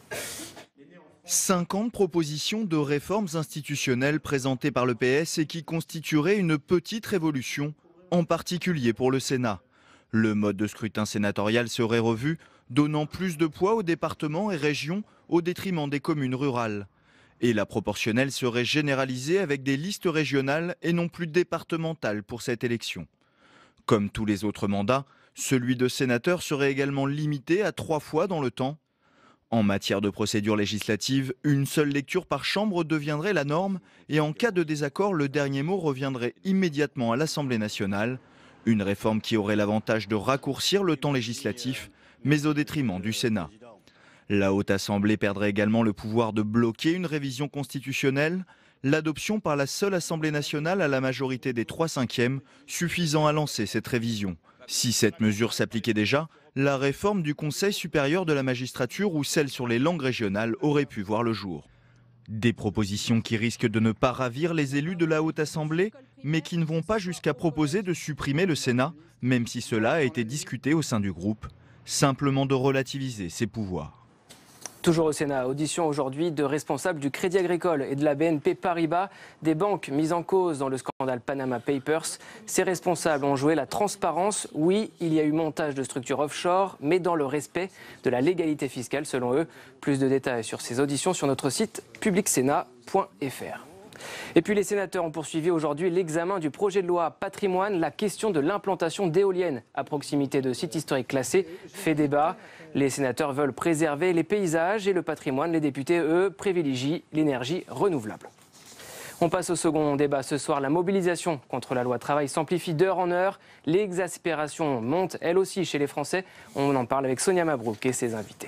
50 propositions de réformes institutionnelles présentées par le PS et qui constitueraient une petite révolution, en particulier pour le Sénat. Le mode de scrutin sénatorial serait revu, donnant plus de poids aux départements et régions au détriment des communes rurales. Et la proportionnelle serait généralisée avec des listes régionales et non plus départementales pour cette élection. Comme tous les autres mandats, celui de sénateur serait également limité à 3 fois dans le temps. En matière de procédure législative, une seule lecture par chambre deviendrait la norme et en cas de désaccord, le dernier mot reviendrait immédiatement à l'Assemblée nationale. Une réforme qui aurait l'avantage de raccourcir le temps législatif, mais au détriment du Sénat. La Haute Assemblée perdrait également le pouvoir de bloquer une révision constitutionnelle, l'adoption par la seule Assemblée nationale à la majorité des 3/5 suffisant à lancer cette révision. Si cette mesure s'appliquait déjà, la réforme du Conseil supérieur de la magistrature ou celle sur les langues régionales aurait pu voir le jour. Des propositions qui risquent de ne pas ravir les élus de la Haute Assemblée, mais qui ne vont pas jusqu'à proposer de supprimer le Sénat, même si cela a été discuté au sein du groupe, simplement de relativiser ses pouvoirs. Toujours au Sénat, audition aujourd'hui de responsables du Crédit Agricole et de la BNP Paribas, des banques mises en cause dans le scandale Panama Papers. Ces responsables ont joué la transparence. Oui, il y a eu montage de structures offshore, mais dans le respect de la légalité fiscale selon eux. Plus de détails sur ces auditions sur notre site publicsénat.fr. Et puis les sénateurs ont poursuivi aujourd'hui l'examen du projet de loi patrimoine. La question de l'implantation d'éoliennes à proximité de sites historiques classés fait débat. Les sénateurs veulent préserver les paysages et le patrimoine. Les députés, eux, privilégient l'énergie renouvelable. On passe au second débat ce soir. La mobilisation contre la loi travail s'amplifie d'heure en heure. L'exaspération monte, elle aussi, chez les Français. On en parle avec Sonia Mabrouk et ses invités.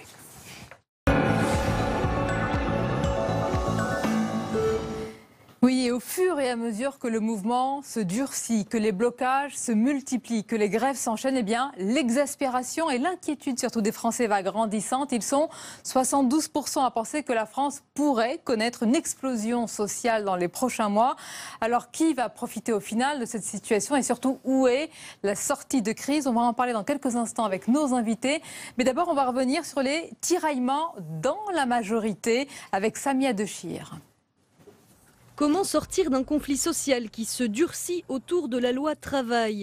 Oui, et au fur et à mesure que le mouvement se durcit, que les blocages se multiplient, que les grèves s'enchaînent, eh bien, l'exaspération et l'inquiétude surtout des Français va grandissante. Ils sont 72% à penser que la France pourrait connaître une explosion sociale dans les prochains mois. Alors, qui va profiter au final de cette situation et surtout, où est la sortie de crise? On va en parler dans quelques instants avec nos invités. Mais d'abord, on va revenir sur les tiraillements dans la majorité avec Samia Dechir. Comment sortir d'un conflit social qui se durcit autour de la loi travail?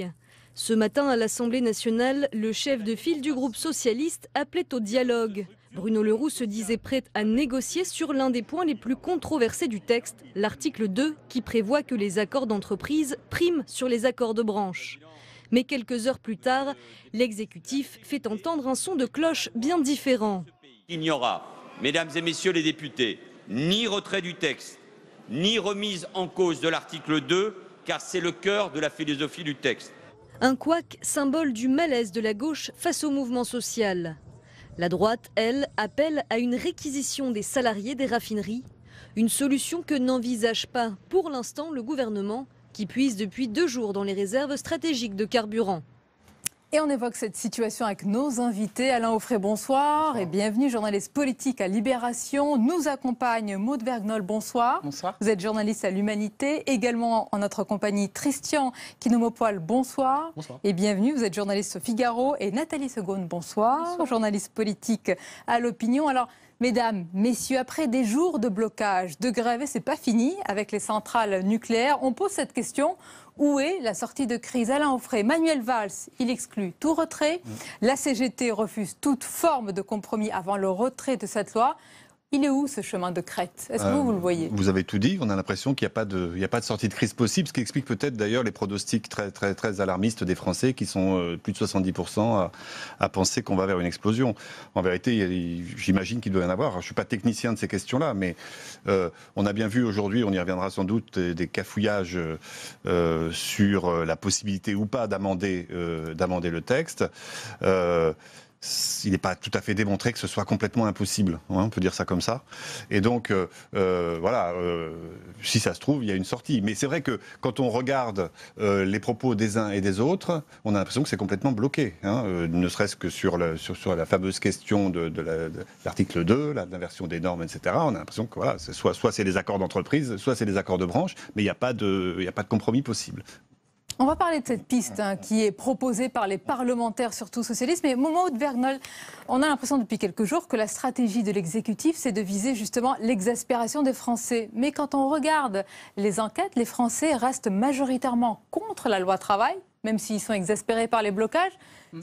Ce matin, à l'Assemblée nationale, le chef de file du groupe socialiste appelait au dialogue. Bruno Le Roux se disait prêt à négocier sur l'un des points les plus controversés du texte, l'article 2, qui prévoit que les accords d'entreprise priment sur les accords de branche. Mais quelques heures plus tard, l'exécutif fait entendre un son de cloche bien différent. Il n'y aura, mesdames et messieurs les députés, ni retrait du texte, ni remise en cause de l'article 2, car c'est le cœur de la philosophie du texte. Un couac, symbole du malaise de la gauche face au mouvement social. La droite, elle, appelle à une réquisition des salariés des raffineries. Une solution que n'envisage pas pour l'instant le gouvernement, qui puise depuis 2 jours dans les réserves stratégiques de carburant. Et on évoque cette situation avec nos invités. Alain Offray, bonsoir. Et bienvenue, journaliste politique à Libération. Nous accompagne Maud Vergnol, bonsoir. Bonsoir. Vous êtes journaliste à l'Humanité. Également en notre compagnie, Christian Kinomopoil, bonsoir. Bonsoir. Et bienvenue, vous êtes journaliste au Figaro. Et Nathalie Segonde, bonsoir. Journaliste politique à l'Opinion. Alors, mesdames, messieurs, après des jours de blocage, de grève, et c'est pas fini avec les centrales nucléaires, on pose cette question. Où est la sortie de crise? Alain Offray, Manuel Valls, il exclut tout retrait. La CGT refuse toute forme de compromis avant le retrait de cette loi. Il est où ce chemin de crête? Est-ce que vous le voyez? Vous avez tout dit. On a l'impression qu'il n'y a pas de sortie de crise possible, ce qui explique peut-être d'ailleurs les pronostics très alarmistes des Français qui sont plus de 70% à penser qu'on va vers une explosion. En vérité, j'imagine qu'il doit y en avoir. Je ne suis pas technicien de ces questions-là, mais on a bien vu aujourd'hui, on y reviendra sans doute, des cafouillages sur la possibilité ou pas d'amender le texte. Il n'est pas tout à fait démontré que ce soit complètement impossible, hein, on peut dire ça comme ça. Et donc, voilà, si ça se trouve, il y a une sortie. Mais c'est vrai que quand on regarde les propos des uns et des autres, on a l'impression que c'est complètement bloqué. Hein, ne serait-ce que sur la fameuse question de l'article 2, l'inversion des normes, etc. On a l'impression que voilà, soit c'est les accords d'entreprise, soit c'est les accords de branche, mais il n'y a pas de compromis possible. On va parler de cette piste qui est proposée par les parlementaires, surtout socialistes. Mais Maud Vergnol, on a l'impression depuis quelques jours que la stratégie de l'exécutif, c'est de viser justement l'exaspération des Français. Mais quand on regarde les enquêtes, les Français restent majoritairement contre la loi travail, même s'ils sont exaspérés par les blocages.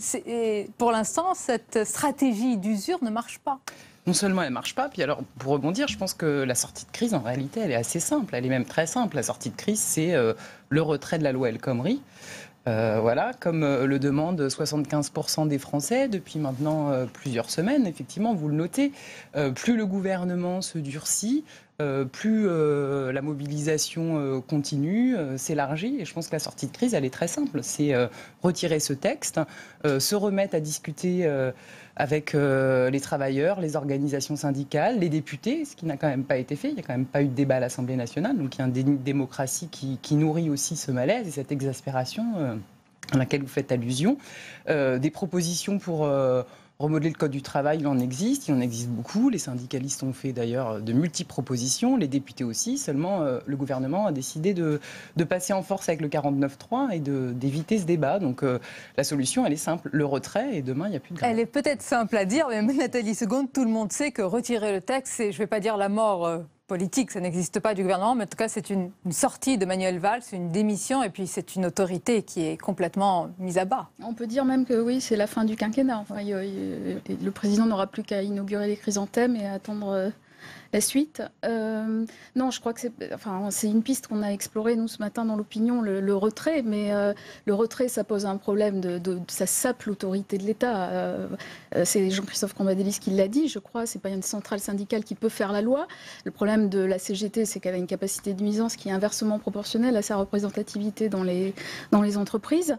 Et pour l'instant, cette stratégie d'usure ne marche pas. Non seulement elle ne marche pas, puis alors pour rebondir, je pense que la sortie de crise, en réalité, elle est assez simple. Elle est même très simple. La sortie de crise, c'est le retrait de la loi El Khomri. Voilà, comme le demandent 75% des Français depuis maintenant plusieurs semaines. Effectivement, vous le notez, plus le gouvernement se durcit, plus la mobilisation continue, s'élargit. Et je pense que la sortie de crise, elle est très simple. C'est retirer ce texte, se remettre à discuter avec les travailleurs, les organisations syndicales, les députés, ce qui n'a quand même pas été fait. Il n'y a quand même pas eu de débat à l'Assemblée nationale. Donc il y a un déni de démocratie qui nourrit aussi ce malaise et cette exaspération à laquelle vous faites allusion. Des propositions pour remodeler le code du travail, il en existe beaucoup. Les syndicalistes ont fait d'ailleurs de multiples propositions, les députés aussi. Seulement, le gouvernement a décidé de passer en force avec le 49.3 et d'éviter ce débat. Donc la solution, elle est simple, le retrait, et demain, il n'y a plus de grève. Elle est peut-être simple à dire, mais Nathalie Segonde, tout le monde sait que retirer le texte, c'est, je ne vais pas dire la mort politique, ça n'existe pas du gouvernement, mais en tout cas, c'est une sortie de Manuel Valls, une démission, et puis c'est une autorité qui est complètement mise à bas. On peut dire même que oui, c'est la fin du quinquennat. Enfin, le président n'aura plus qu'à inaugurer les chrysanthèmes et à attendre la suite. Non, je crois que c'est une piste qu'on a explorée, nous, ce matin, dans l'opinion, le retrait. Mais le retrait, ça pose un problème ça sape l'autorité de l'État. C'est Jean-Christophe Cambadélis qui l'a dit, je crois. C'est pas une centrale syndicale qui peut faire la loi. Le problème de la CGT, c'est qu'elle a une capacité de nuisance qui est inversement proportionnelle à sa représentativité dans les entreprises.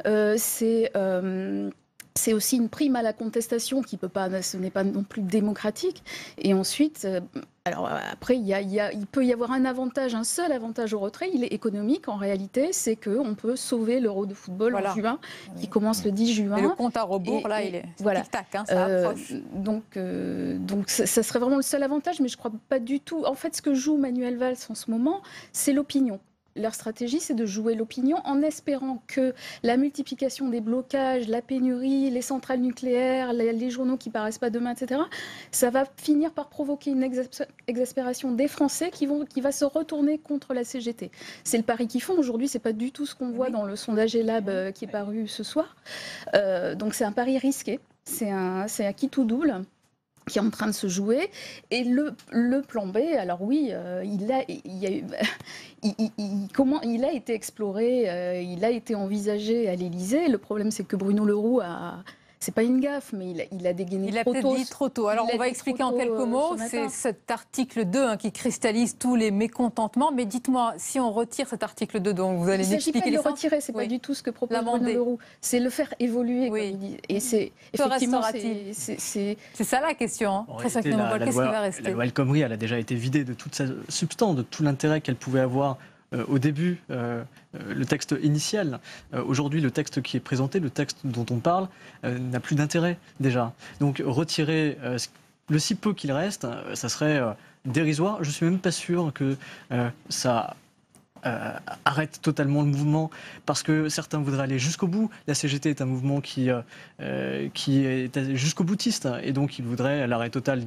C'est aussi une prime à la contestation ce n'est pas non plus démocratique. Et ensuite, alors après, il peut y avoir un seul avantage au retrait, il est économique en réalité, c'est qu'on peut sauver l'Euro de football en juin, qui commence le 10 juin. Et le compte à rebours, là, il est tic-tac, ça approche. Donc ça serait vraiment le seul avantage, mais je ne crois pas du tout. En fait, ce que joue Manuel Valls en ce moment, c'est l'opinion. Leur stratégie, c'est de jouer l'opinion en espérant que la multiplication des blocages, la pénurie, les centrales nucléaires, les journaux qui paraissent pas demain, etc., ça va finir par provoquer une exaspération des Français qui va se retourner contre la CGT. C'est le pari qu'ils font. Aujourd'hui, c'est pas du tout ce qu'on voit dans le sondage ELAB qui est paru ce soir. Donc c'est un pari risqué. C'est à qui tout double qui est en train de se jouer. Et le plan B, alors oui, il a été exploré, il a été envisagé à l'Élysée. Le problème, c'est que Bruno Le Roux a... C'est pas une gaffe, mais il a dégainé trop tôt. Il a peut-être dit trop tôt. Alors, on va expliquer en quelques mots. C'est cet article 2 qui cristallise tous les mécontentements. Mais dites-moi, si on retire cet article 2, dont vous allez m'expliquer les sens... Il ne s'agit pas de le retirer, c'est pas du tout ce que propose Bruno Le Roux. C'est le faire évoluer, comme il dit. Et c'est effectivement... C'est ça la question. Très simplement, qu'est-ce qui va rester ? La loi El Khomri, elle a déjà été vidée de toute sa substance, de tout l'intérêt qu'elle pouvait avoir au début, le texte initial. Aujourd'hui, le texte qui est présenté, le texte dont on parle, n'a plus d'intérêt déjà. Donc retirer le si peu qu'il reste, ça serait dérisoire. Je ne suis même pas sûr que ça arrête totalement le mouvement, parce que certains voudraient aller jusqu'au bout. La CGT est un mouvement qui est jusqu'au boutiste, et donc il voudrait l'arrêt total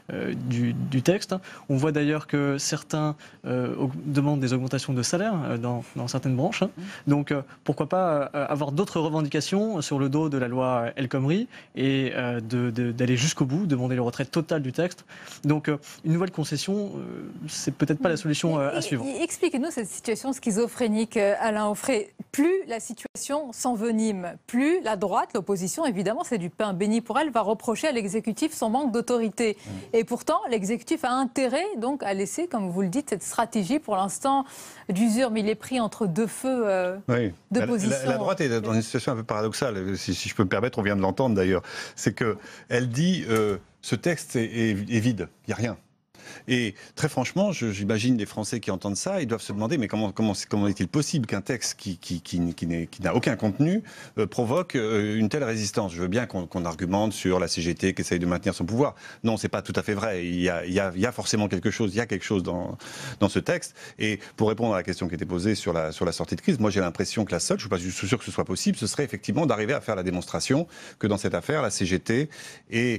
du texte. On voit d'ailleurs que certains demandent des augmentations de salaire dans certaines branches. Donc pourquoi pas avoir d'autres revendications sur le dos de la loi El Khomri et d'aller jusqu'au bout, demander le retrait total du texte. Donc une nouvelle concession, c'est peut-être pas la solution à suivre. Expliquez-nous cette situation schizophrénique, Alain Offray. Plus la situation s'envenime, plus la droite, l'opposition, évidemment, c'est du pain béni pour elle, va reprocher à l'exécutif son manque d'autorité. Et pourtant, l'exécutif a intérêt donc à laisser, comme vous le dites, cette stratégie pour l'instant d'usure, mais il est pris entre deux feux de position. La droite est dans une situation un peu paradoxale, si je peux me permettre, on vient de l'entendre d'ailleurs. C'est qu'elle dit ce texte est vide, il n'y a rien. Et très franchement, j'imagine les Français qui entendent ça, ils doivent se demander mais comment est-il possible qu'un texte qui n'a aucun contenu provoque une telle résistance. Je veux bien qu'on argumente sur la CGT qui essaye de maintenir son pouvoir. Non, c'est pas tout à fait vrai. Il y a forcément quelque chose. Il y a quelque chose dans ce texte. Et pour répondre à la question qui était posée sur la sortie de crise, moi j'ai l'impression que la seule, je ne suis pas sûr que ce soit possible, ce serait effectivement d'arriver à faire la démonstration que dans cette affaire, la CGT est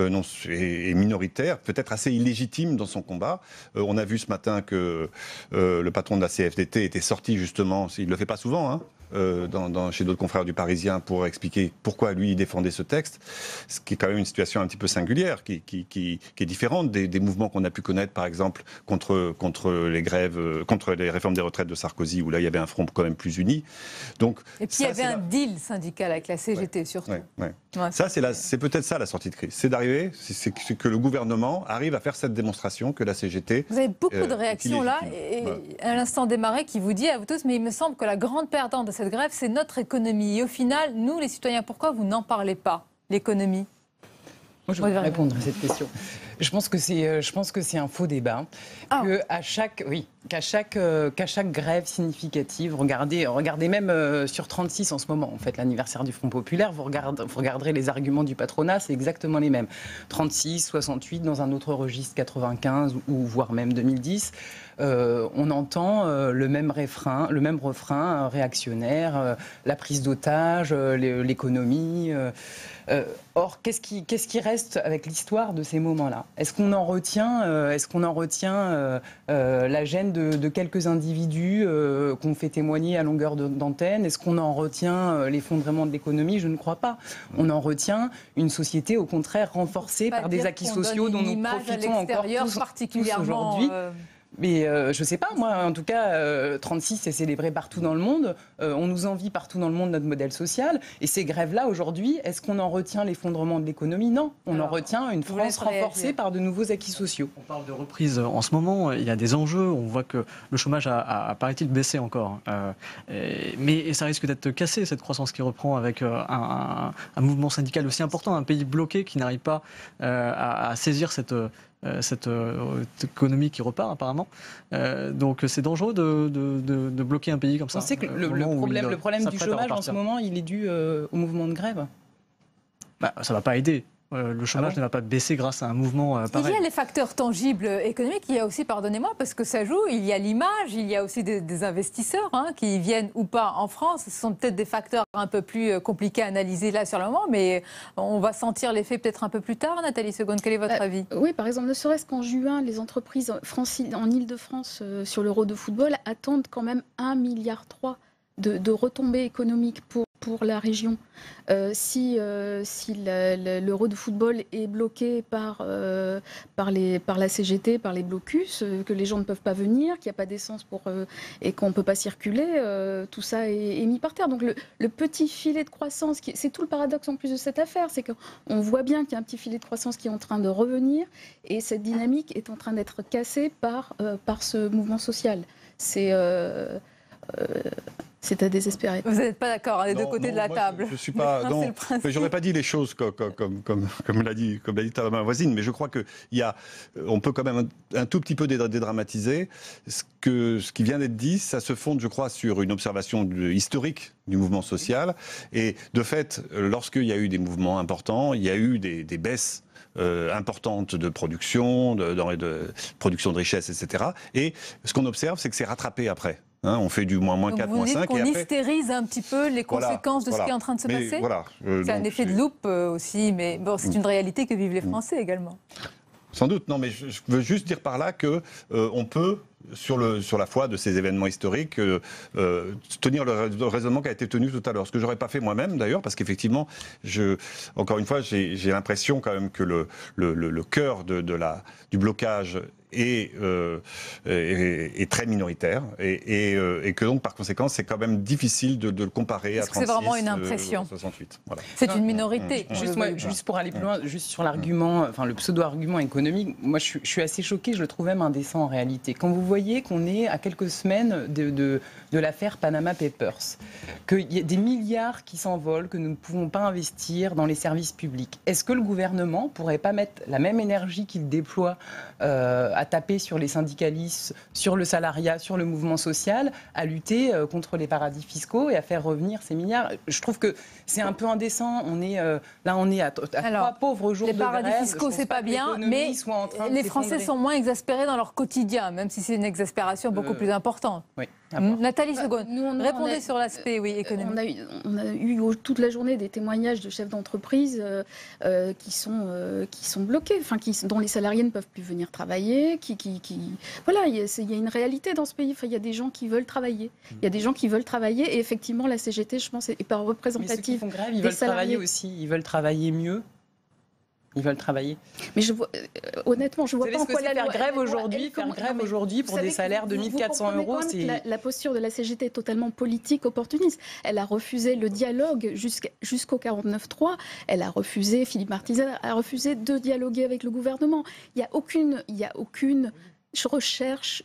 minoritaire, peut-être assez illégitime dans son combat. On a vu ce matin que le patron de la CFDT était sorti justement, il ne le fait pas souvent, chez d'autres confrères du Parisien pour expliquer pourquoi lui il défendait ce texte, ce qui est quand même une situation un petit peu singulière, qui est différente des mouvements qu'on a pu connaître par exemple contre les grèves, contre les réformes des retraites de Sarkozy, où là il y avait un front quand même plus uni. Donc, et puis il y avait un deal syndical avec la CGT surtout. Ça c'est peut-être ça la sortie de crise, c'est d'arriver, c'est que le gouvernement arrive à faire cette démonstration que la CGT... Vous avez beaucoup de réactions là, et à l'instant démarré qui vous dit à vous tous, mais il me semble que la grande perdante de cette grève, c'est notre économie. Et au final, nous, les citoyens, pourquoi vous n'en parlez pas, l'économie ? Moi, je vais répondre à cette question. Je pense que c'est un faux débat. Qu'à chaque grève significative, regardez même sur 36 en ce moment, en fait, l'anniversaire du Front Populaire, vous regarderez les arguments du patronat, c'est exactement les mêmes. 36, 68, dans un autre registre 95 ou voire même 2010. On entend le même refrain réactionnaire, la prise d'otages, l'économie. Or, qu'est-ce qui reste avec l'histoire de ces moments-là ? Est-ce qu'on en retient la gêne de quelques individus qu'on fait témoigner à longueur d'antenne ? Est-ce qu'on en retient l'effondrement de l'économie ? Je ne crois pas. On en retient une société, au contraire, renforcée par des acquis sociaux dont nous profitons encore tous aujourd'hui. Mais je sais pas, moi, en tout cas, 36 est célébré partout dans le monde. On nous envie partout dans le monde notre modèle social. Et ces grèves-là, aujourd'hui, est-ce qu'on en retient l'effondrement de l'économie ? Non. On en retient une France renforcée par de nouveaux acquis sociaux. On parle de reprise en ce moment. Il y a des enjeux. On voit que le chômage a paraît-il, baissé encore. Mais ça risque d'être cassé, cette croissance qui reprend avec un mouvement syndical aussi important, un pays bloqué qui n'arrive pas à saisir cette économie qui repart apparemment. Donc c'est dangereux de bloquer un pays comme ça. Vous pensez que le problème du chômage en ce moment, il est dû au mouvement de grève ? Ça ne va pas aider. Le chômage ne va pas baisser grâce à un mouvement pareil. Il y a les facteurs tangibles économiques, il y a aussi, pardonnez-moi, parce que ça joue, il y a l'image, il y a aussi des investisseurs qui viennent ou pas en France. Ce sont peut-être des facteurs un peu plus compliqués à analyser là sur le moment, mais on va sentir l'effet peut-être un peu plus tard. Nathalie Segonde, quel est votre avis? Oui, par exemple, ne serait-ce qu'en juin, les entreprises en Ile-de-France sur l'Euro de football attendent quand même 1,3 milliard de retombées économiques pour la région. Si l'Euro de football est bloqué par la CGT, par les blocus, que les gens ne peuvent pas venir, qu'il n'y a pas d'essence et qu'on ne peut pas circuler, tout ça est mis par terre. Donc le petit filet de croissance, c'est tout le paradoxe en plus de cette affaire, c'est qu'on voit bien qu'il y a un petit filet de croissance qui est en train de revenir et cette dynamique est en train d'être cassée par ce mouvement social. C'est à désespérer. Vous n'êtes pas d'accord les deux côtés de la table. Je suis pas. Non, j'aurais pas dit les choses comme l'a dit ma voisine, mais je crois on peut quand même un tout petit peu dédramatiser ce qui vient d'être dit. Ça se fonde, je crois, sur une observation historique du mouvement social. Et de fait, lorsqu'il y a eu des mouvements importants, il y a eu des baisses importantes de production, de production de richesse, etc. Et ce qu'on observe, c'est que c'est rattrapé après. On fait du moins 4, moins 5. Vous dites qu'on hystérise un petit peu les conséquences de ce qui est en train de se passer. C'est un effet de loupe aussi, mais bon, c'est une réalité que vivent les Français également. Sans doute, non, mais je veux juste dire par là que on peut, sur la foi de ces événements historiques, tenir le raisonnement qui a été tenu tout à l'heure. Ce que j'aurais pas fait moi-même d'ailleurs, parce qu'effectivement, encore une fois, j'ai l'impression quand même que le cœur du blocage est très minoritaire et que donc par conséquent c'est quand même difficile de le comparer à 36. C'est vraiment une impression. 68. Voilà. C'est une minorité. Juste pour aller plus loin, juste sur l'argument, enfin le pseudo-argument économique, moi je suis assez choquée, je le trouve même indécent en réalité. Quand vous voyez qu'on est à quelques semaines de l'affaire Panama Papers, qu'il y a des milliards qui s'envolent, que nous ne pouvons pas investir dans les services publics, est-ce que le gouvernement pourrait pas mettre la même énergie qu'il déploie à taper sur les syndicalistes, sur le salariat, sur le mouvement social, à lutter contre les paradis fiscaux et à faire revenir ces milliards? Je trouve que c'est un peu indécent. On est à 3 pauvres jours de grève. Les paradis fiscaux, c'est pas bien, mais les Français sont moins exaspérés dans leur quotidien, même si c'est une exaspération beaucoup plus importante. Oui. Nathalie Segonde, répondez sur l'aspect économique. On a eu toute la journée des témoignages de chefs d'entreprise qui sont bloqués, dont les salariés ne peuvent plus venir travailler. Voilà, il y a une réalité dans ce pays. Il y a des gens qui veulent travailler. Il y a des gens qui veulent travailler et effectivement la CGT, je pense, n'est pas représentative. Mais ceux qui font grève, ils veulent travailler aussi. Ils veulent travailler mieux. Ils veulent travailler. Mais honnêtement, je vois pas en quoi la loi... Faire grève aujourd'hui pour des salaires de 1 400 €, c'est... La posture de la CGT est totalement politique, opportuniste. Elle a refusé le dialogue jusqu'au 49.3. Elle a refusé, Philippe Martinez a refusé de dialoguer avec le gouvernement. Il n'y a aucune recherche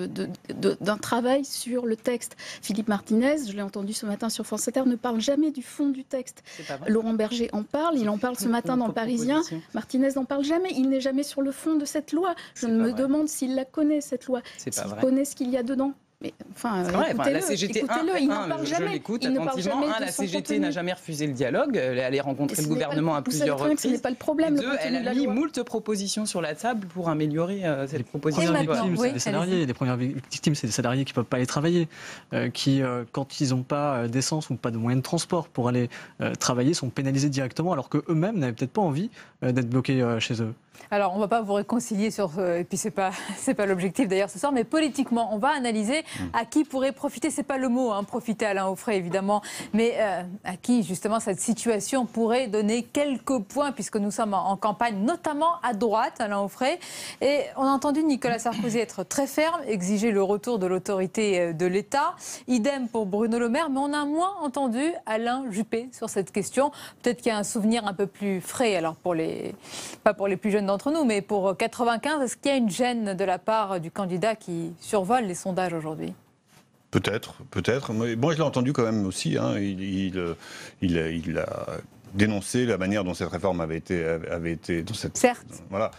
d'un travail sur le texte. Philippe Martinez, je l'ai entendu ce matin sur France Inter, ne parle jamais du fond du texte. Laurent Berger en parle, il en parle ce matin dans le Parisien. Martinez n'en parle jamais, il n'est jamais sur le fond de cette loi. Je me demande s'il la connaît, cette loi, s'il connaît ce qu'il y a dedans. Mais la CGT, il n'en parle jamais. Je l'écoute attentivement. La CGT n'a jamais refusé le dialogue. Elle est allée rencontrer le gouvernement à plusieurs reprises. Ce n'est pas le problème. Elle a mis moult propositions sur la table pour améliorer cette proposition. Les premières victimes, c'est des salariés qui ne peuvent pas aller travailler, qui, quand ils n'ont pas d'essence ou pas de moyens de transport pour aller travailler, sont pénalisés directement, alors qu'eux-mêmes n'avaient peut-être pas envie d'être bloqués chez eux. Alors, on ne va pas vous réconcilier sur... et puis, ce n'est pas l'objectif d'ailleurs ce soir, mais politiquement, on va analyser à qui pourrait profiter, ce n'est pas le mot, profiter Alain Auffret évidemment, mais à qui justement cette situation pourrait donner quelques points, puisque nous sommes en campagne, notamment à droite, Alain Auffret. Et on a entendu Nicolas Sarkozy être très ferme, exiger le retour de l'autorité de l'État. Idem pour Bruno Le Maire, mais on a moins entendu Alain Juppé sur cette question. Peut-être qu'il y a un souvenir un peu plus frais, alors pas pour les plus jeunes d'entre nous, mais pour 95, est-ce qu'il y a une gêne de la part du candidat qui survole les sondages aujourd'hui ? Peut-être. Moi, je l'ai entendu quand même aussi. Il dénoncé la manière dont cette réforme avait été certes. Voilà.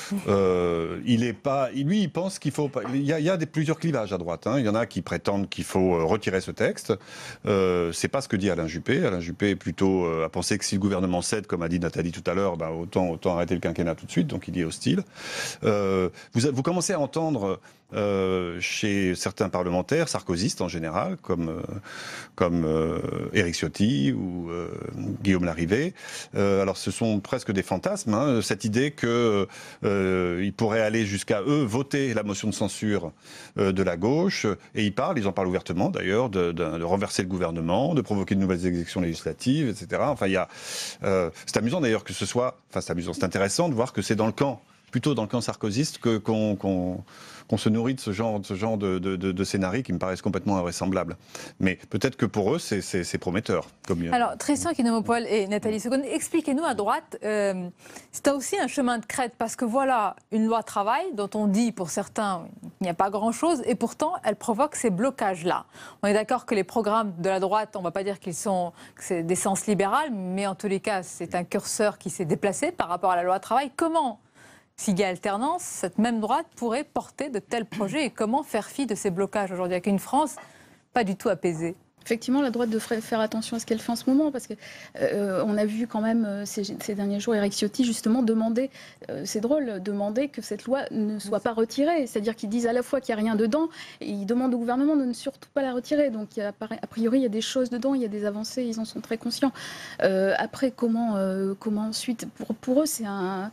Il pense qu'il faut pas. Il y a plusieurs clivages à droite. Hein. Il y en a qui prétendent qu'il faut retirer ce texte. C'est pas ce que dit Alain Juppé. Alain Juppé plutôt a pensé que si le gouvernement cède, comme a dit Nathalie tout à l'heure, autant arrêter le quinquennat tout de suite. Donc il y est hostile. Vous commencez à entendre chez certains parlementaires, sarkozystes en général, comme Éric Ciotti ou Guillaume Larrivé. Alors ce sont presque des fantasmes, hein, cette idée qu'ils pourraient aller jusqu'à eux voter la motion de censure de la gauche, et ils en parlent ouvertement d'ailleurs, de renverser le gouvernement, de provoquer de nouvelles élections législatives, etc. Enfin, c'est amusant d'ailleurs que ce soit, c'est intéressant de voir que c'est plutôt dans le camp sarkozyste qu'on se nourrit de ce genre de scénarii qui me paraissent complètement invraisemblables. Mais peut-être que pour eux, c'est prometteur. Alors, Tristan Kinomopol et Nathalie Seconde, expliquez-nous à droite, c'est aussi un chemin de crête, parce que voilà, une loi travail dont on dit pour certains qu'il n'y a pas grand-chose, et pourtant, elle provoque ces blocages-là. On est d'accord que les programmes de la droite, on ne va pas dire que c'est d'essence libérale, mais en tous les cas, c'est un curseur qui s'est déplacé par rapport à la loi travail. Comment, s'il y a alternance, cette même droite pourrait porter de tels projets, et comment faire fi de ces blocages aujourd'hui avec une France pas du tout apaisée? Effectivement, la droite devrait faire attention à ce qu'elle fait en ce moment, parce que on a vu quand même ces derniers jours Éric Ciotti justement demander, c'est drôle, demander que cette loi ne soit pas retirée. C'est-à-dire qu'ils disent à la fois qu'il n'y a rien dedans, et ils demandent au gouvernement de ne surtout pas la retirer. Donc a priori, il y a des choses dedans, il y a des avancées, ils en sont très conscients. Après, comment ensuite, pour eux, c'est un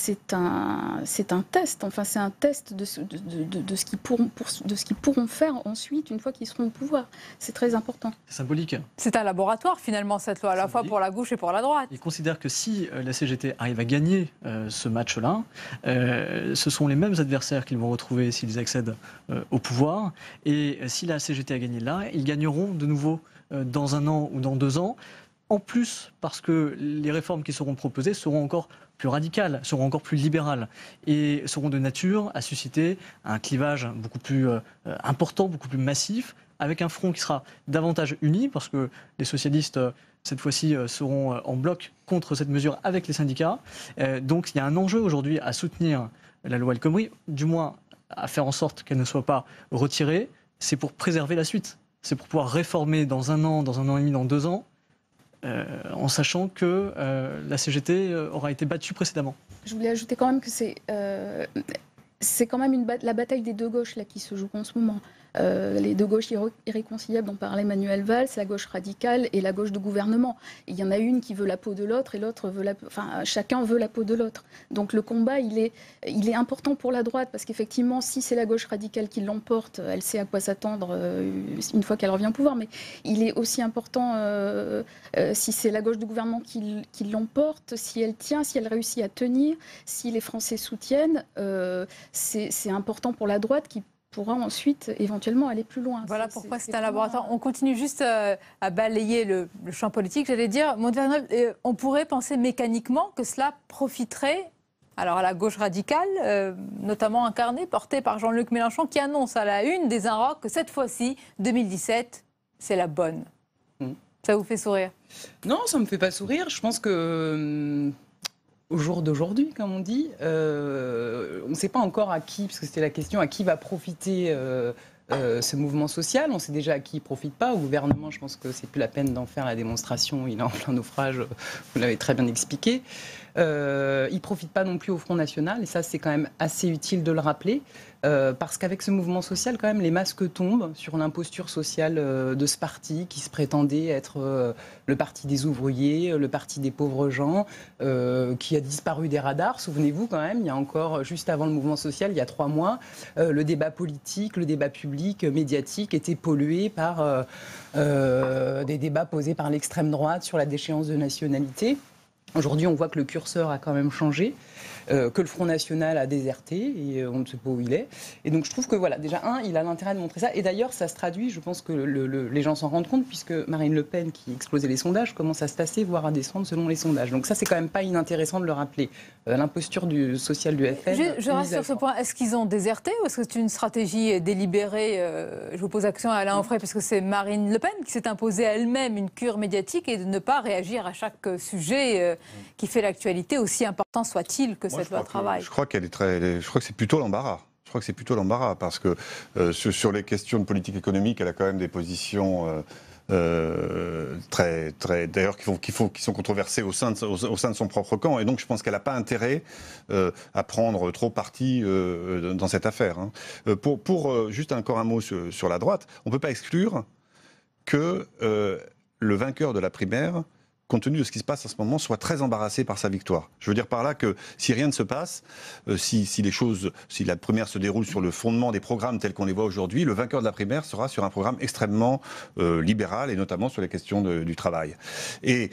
test, enfin c'est un test de ce qu'ils pourront faire ensuite une fois qu'ils seront au pouvoir. C'est très important. C'est symbolique. C'est un laboratoire finalement cette loi, à la fois pour la gauche et pour la droite. Ils considèrent que si la CGT arrive à gagner ce match-là, ce sont les mêmes adversaires qu'ils vont retrouver s'ils accèdent au pouvoir. Et si la CGT a gagné là, ils gagneront de nouveau dans 1 an ou dans 2 ans. En plus, parce que les réformes qui seront proposées seront encore plus radicales, seront encore plus libérales et seront de nature à susciter un clivage beaucoup plus important, beaucoup plus massif, avec un front qui sera davantage uni, parce que les socialistes, cette fois-ci, seront en bloc contre cette mesure avec les syndicats. Donc il y a un enjeu aujourd'hui à soutenir la loi El Khomri, du moins à faire en sorte qu'elle ne soit pas retirée. C'est pour préserver la suite. C'est pour pouvoir réformer dans 1 an, dans 1 an et demi, dans 2 ans, en sachant que la CGT aura été battue précédemment. Je voulais ajouter quand même que c'est quand même la bataille des deux gauches là, qui se joue en ce moment. Les deux gauches irréconciliables dont parlait Manuel Valls, la gauche radicale et la gauche de gouvernement. Il y en a une qui veut la peau de l'autre et l'autre veut chacun veut la peau de l'autre. Donc le combat, il est important pour la droite, parce qu'effectivement, si c'est la gauche radicale qui l'emporte, elle sait à quoi s'attendre une fois qu'elle revient au pouvoir. Mais il est aussi important si c'est la gauche du gouvernement qui l'emporte, si elle tient, si elle réussit à tenir, si les Français soutiennent, c'est important pour la droite qui pourra ensuite éventuellement aller plus loin. Voilà pourquoi c'est un laboratoire. On continue juste à balayer le champ politique. J'allais dire, on pourrait penser mécaniquement que cela profiterait alors à la gauche radicale, notamment incarnée, portée par Jean-Luc Mélenchon, qui annonce à la une des Inrocks que cette fois-ci, 2017, c'est la bonne. Ça vous fait sourire? Non, ça ne me fait pas sourire. Je pense que... au jour d'aujourd'hui, comme on dit, on ne sait pas encore à qui, parce que c'était la question, à qui va profiter ce mouvement social. On sait déjà à qui il ne profite pas. Au gouvernement, je pense que c'est plus la peine d'en faire la démonstration. Il est en plein naufrage, vous l'avez très bien expliqué. Il ne profite pas non plus au Front National, et ça, c'est quand même assez utile de le rappeler. Parce qu'avec ce mouvement social, quand même, les masques tombent sur l'imposture sociale de ce parti qui se prétendait être le parti des ouvriers, le parti des pauvres gens, qui a disparu des radars. Souvenez-vous quand même, il y a encore, juste avant le mouvement social, il y a 3 mois, le débat politique, le débat public, médiatique était pollué par des débats posés par l'extrême droite sur la déchéance de nationalité. Aujourd'hui, on voit que le curseur a quand même changé. que le Front National a déserté, et on ne sait pas où il est. Et donc je trouve que voilà, déjà il a l'intérêt de montrer ça. Et d'ailleurs, ça se traduit, je pense que les gens s'en rendent compte, puisque Marine Le Pen, qui explosait les sondages, commence à se tasser, voire à descendre selon les sondages. Donc ça, c'est quand même pas inintéressant de le rappeler. L'imposture sociale du FN. Je reste sur ce point. Est-ce qu'ils ont déserté ou est-ce que c'est une stratégie délibérée? Je vous pose la question à Alain Onfray, parce que c'est Marine Le Pen qui s'est imposée elle-même une cure médiatique et de ne pas réagir à chaque sujet qui fait l'actualité, aussi important soit-il que cette loi travail. Je crois que c'est plutôt l'embarras. Je crois que c'est plutôt l'embarras parce que sur les questions de politique économique, elle a quand même des positions d'ailleurs qui sont controversées au sein de son propre camp. Et donc je pense qu'elle n'a pas intérêt à prendre trop parti dans cette affaire. Hein. Pour juste encore un mot sur la droite, on ne peut pas exclure que le vainqueur de la primaire, compte tenu de ce qui se passe en ce moment, soit très embarrassé par sa victoire. Je veux dire par là que si rien ne se passe, si la primaire se déroule sur le fondement des programmes tels qu'on les voit aujourd'hui, le vainqueur de la primaire sera sur un programme extrêmement libéral, et notamment sur les questions du travail. Et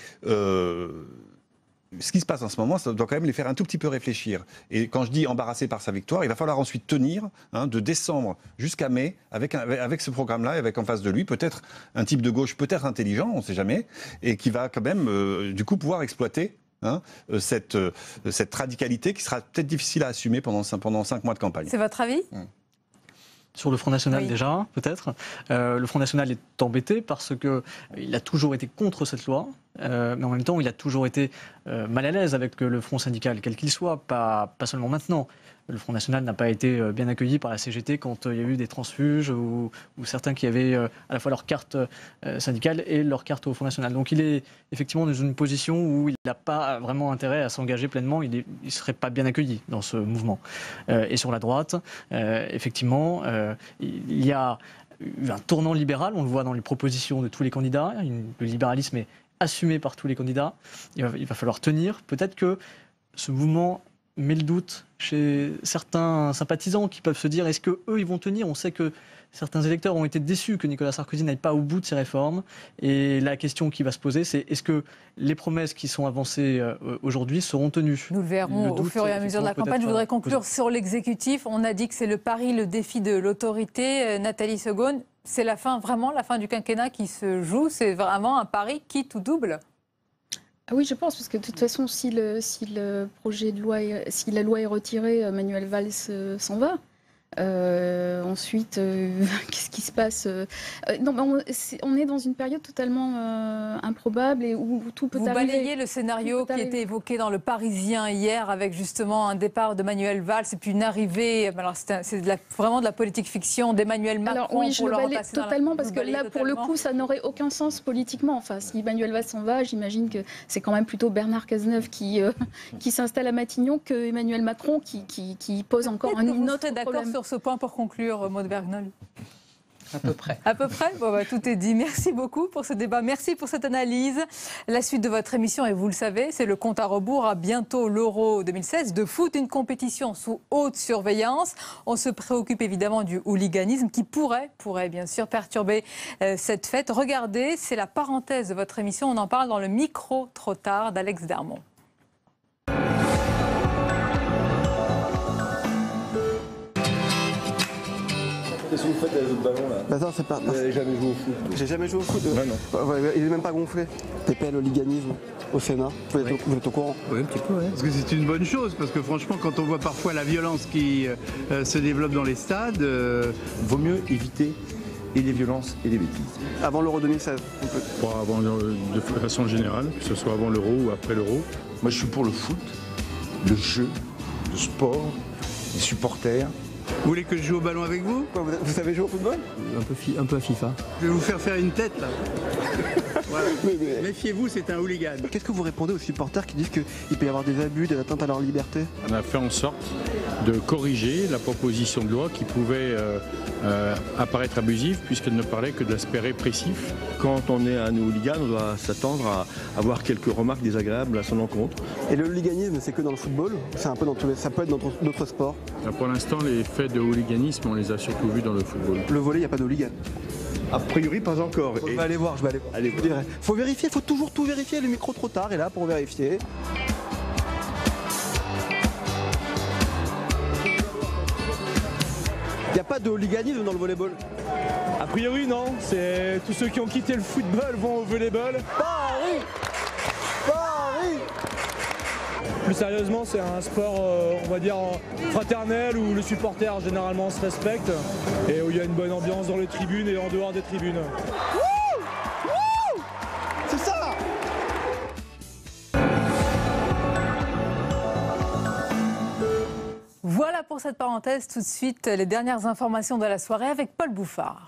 ce qui se passe en ce moment, ça doit quand même les faire un tout petit peu réfléchir. Et quand je dis embarrassé par sa victoire, il va falloir ensuite tenir de décembre jusqu'à mai avec ce programme-là, avec en face de lui peut-être un type de gauche peut-être intelligent, on ne sait jamais, et qui va quand même du coup pouvoir exploiter cette radicalité qui sera peut-être difficile à assumer pendant 5 mois de campagne. C'est votre avis ? Sur le Front National déjà, peut-être. Le Front National est embêté parce qu'il a toujours été contre cette loi, mais en même temps il a toujours été mal à l'aise avec le Front syndical, quel qu'il soit, pas seulement maintenant. Le Front National n'a pas été bien accueilli par la CGT quand il y a eu des transfuges ou certains qui avaient à la fois leur carte syndicale et leur carte au Front National. Donc il est effectivement dans une position où il n'a pas vraiment intérêt à s'engager pleinement, il ne serait pas bien accueilli dans ce mouvement. Et sur la droite, effectivement, il y a eu un tournant libéral, on le voit dans les propositions de tous les candidats, le libéralisme est assumé par tous les candidats, il va falloir tenir. Peut-être que ce mouvement met le doute chez certains sympathisants qui peuvent se dire est-ce qu'eux ils vont tenir? On sait que certains électeurs ont été déçus que Nicolas Sarkozy n'aille pas au bout de ses réformes, et la question qui va se poser c'est est-ce que les promesses qui sont avancées aujourd'hui seront tenues? Nous le verrons au fur et à mesure de la campagne. Je voudrais conclure sur l'exécutif. On a dit que c'est le pari, le défi de l'autorité. Nathalie Segonne, c'est vraiment la fin du quinquennat qui se joue, c'est vraiment un pari quitte ou double? Ah oui, je pense, parce que de toute façon, si le projet de loi, si la loi est retirée, Manuel Valls s'en va. Ensuite, qu'est-ce qui se passe? Non, on est dans une période totalement improbable et où tout peut arriver. Vous balayez le scénario qui était évoqué dans Le Parisien hier, avec justement un départ de Manuel Valls et puis une arrivée. Alors c'est vraiment de la politique fiction d'Emmanuel Macron. Alors oui, je le balaye totalement parce que là, pour le coup, ça n'aurait aucun sens politiquement. Enfin, si Manuel Valls s'en va, j'imagine que c'est quand même plutôt Bernard Cazeneuve qui s'installe à Matignon que Emmanuel Macron qui pose encore une autre problème. Sur ce point pour conclure, Maud Vergnol? À peu près. À peu près. Bon, tout est dit. Merci beaucoup pour ce débat. Merci pour cette analyse. La suite de votre émission, et vous le savez, c'est le compte à rebours. À bientôt l'Euro 2016 de foot, une compétition sous haute surveillance. On se préoccupe évidemment du hooliganisme qui pourrait bien sûr perturber cette fête. Regardez, c'est la parenthèse de votre émission. On en parle dans le micro trop tard d'Alex Dermont. Qu'est-ce que vous faites avec votre ballon là? Bah ça, c'est pas. Vous n'avez jamais joué au foot? J'ai jamais joué au foot. Ouais, non. Ouais, il est même pas gonflé. TPL hooliganisme au Sénat. Vous êtes au courant? Oui, un petit peu, ouais. Parce que c'est une bonne chose, parce que franchement, quand on voit parfois la violence qui se développe dans les stades, vaut mieux éviter et les violences et les bêtises. Avant l'Euro 2016, on peut. Avant, de façon générale, que ce soit avant l'Euro ou après l'Euro. Moi, je suis pour le foot, le jeu, le sport, les supporters. Vous voulez que je joue au ballon avec vous? Vous savez jouer au football? Un peu à FIFA. Je vais vous faire une tête là. Voilà. Méfiez-vous, c'est un hooligan. Qu'est-ce que vous répondez aux supporters qui disent qu'il peut y avoir des abus, des atteintes à leur liberté? On a fait en sorte de corriger la proposition de loi qui pouvait apparaître abusive puisqu'elle ne parlait que de l'aspect répressif. Quand on est un hooligan, on doit s'attendre à avoir quelques remarques désagréables à son encontre. Et le hooliganisme, c'est que dans le football? C'est un peu dans ça peut être dans d'autres sports? Pour l'instant, les faits de hooliganisme, on les a surtout vus dans le football. Le volley, il n'y a pas de hooligan? A priori, pas encore. Je vais aller voir, Allez, vous direz. Faut vérifier, faut toujours tout vérifier. Le micro trop tard est là pour vérifier. Il n'y a pas de hooliganisme dans le volleyball? A priori non, c'est tous ceux qui ont quitté le football vont au volleyball. Paris! Paris! Plus sérieusement, c'est un sport, on va dire, fraternel où le supporter généralement se respecte et où il y a une bonne ambiance dans les tribunes et en dehors des tribunes. C'est ça! Voilà pour cette parenthèse. Tout de suite, les dernières informations de la soirée avec Paul Bouffard.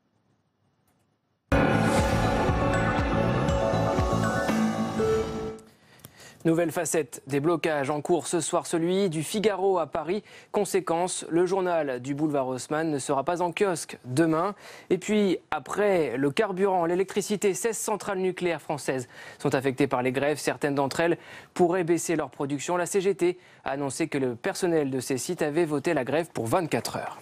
Nouvelle facette des blocages en cours ce soir, celui du Figaro à Paris. Conséquence, le journal du boulevard Haussmann ne sera pas en kiosque demain. Et puis, après le carburant, l'électricité, 16 centrales nucléaires françaises sont affectées par les grèves. Certaines d'entre elles pourraient baisser leur production. La CGT a annoncé que le personnel de ces sites avait voté la grève pour 24 heures.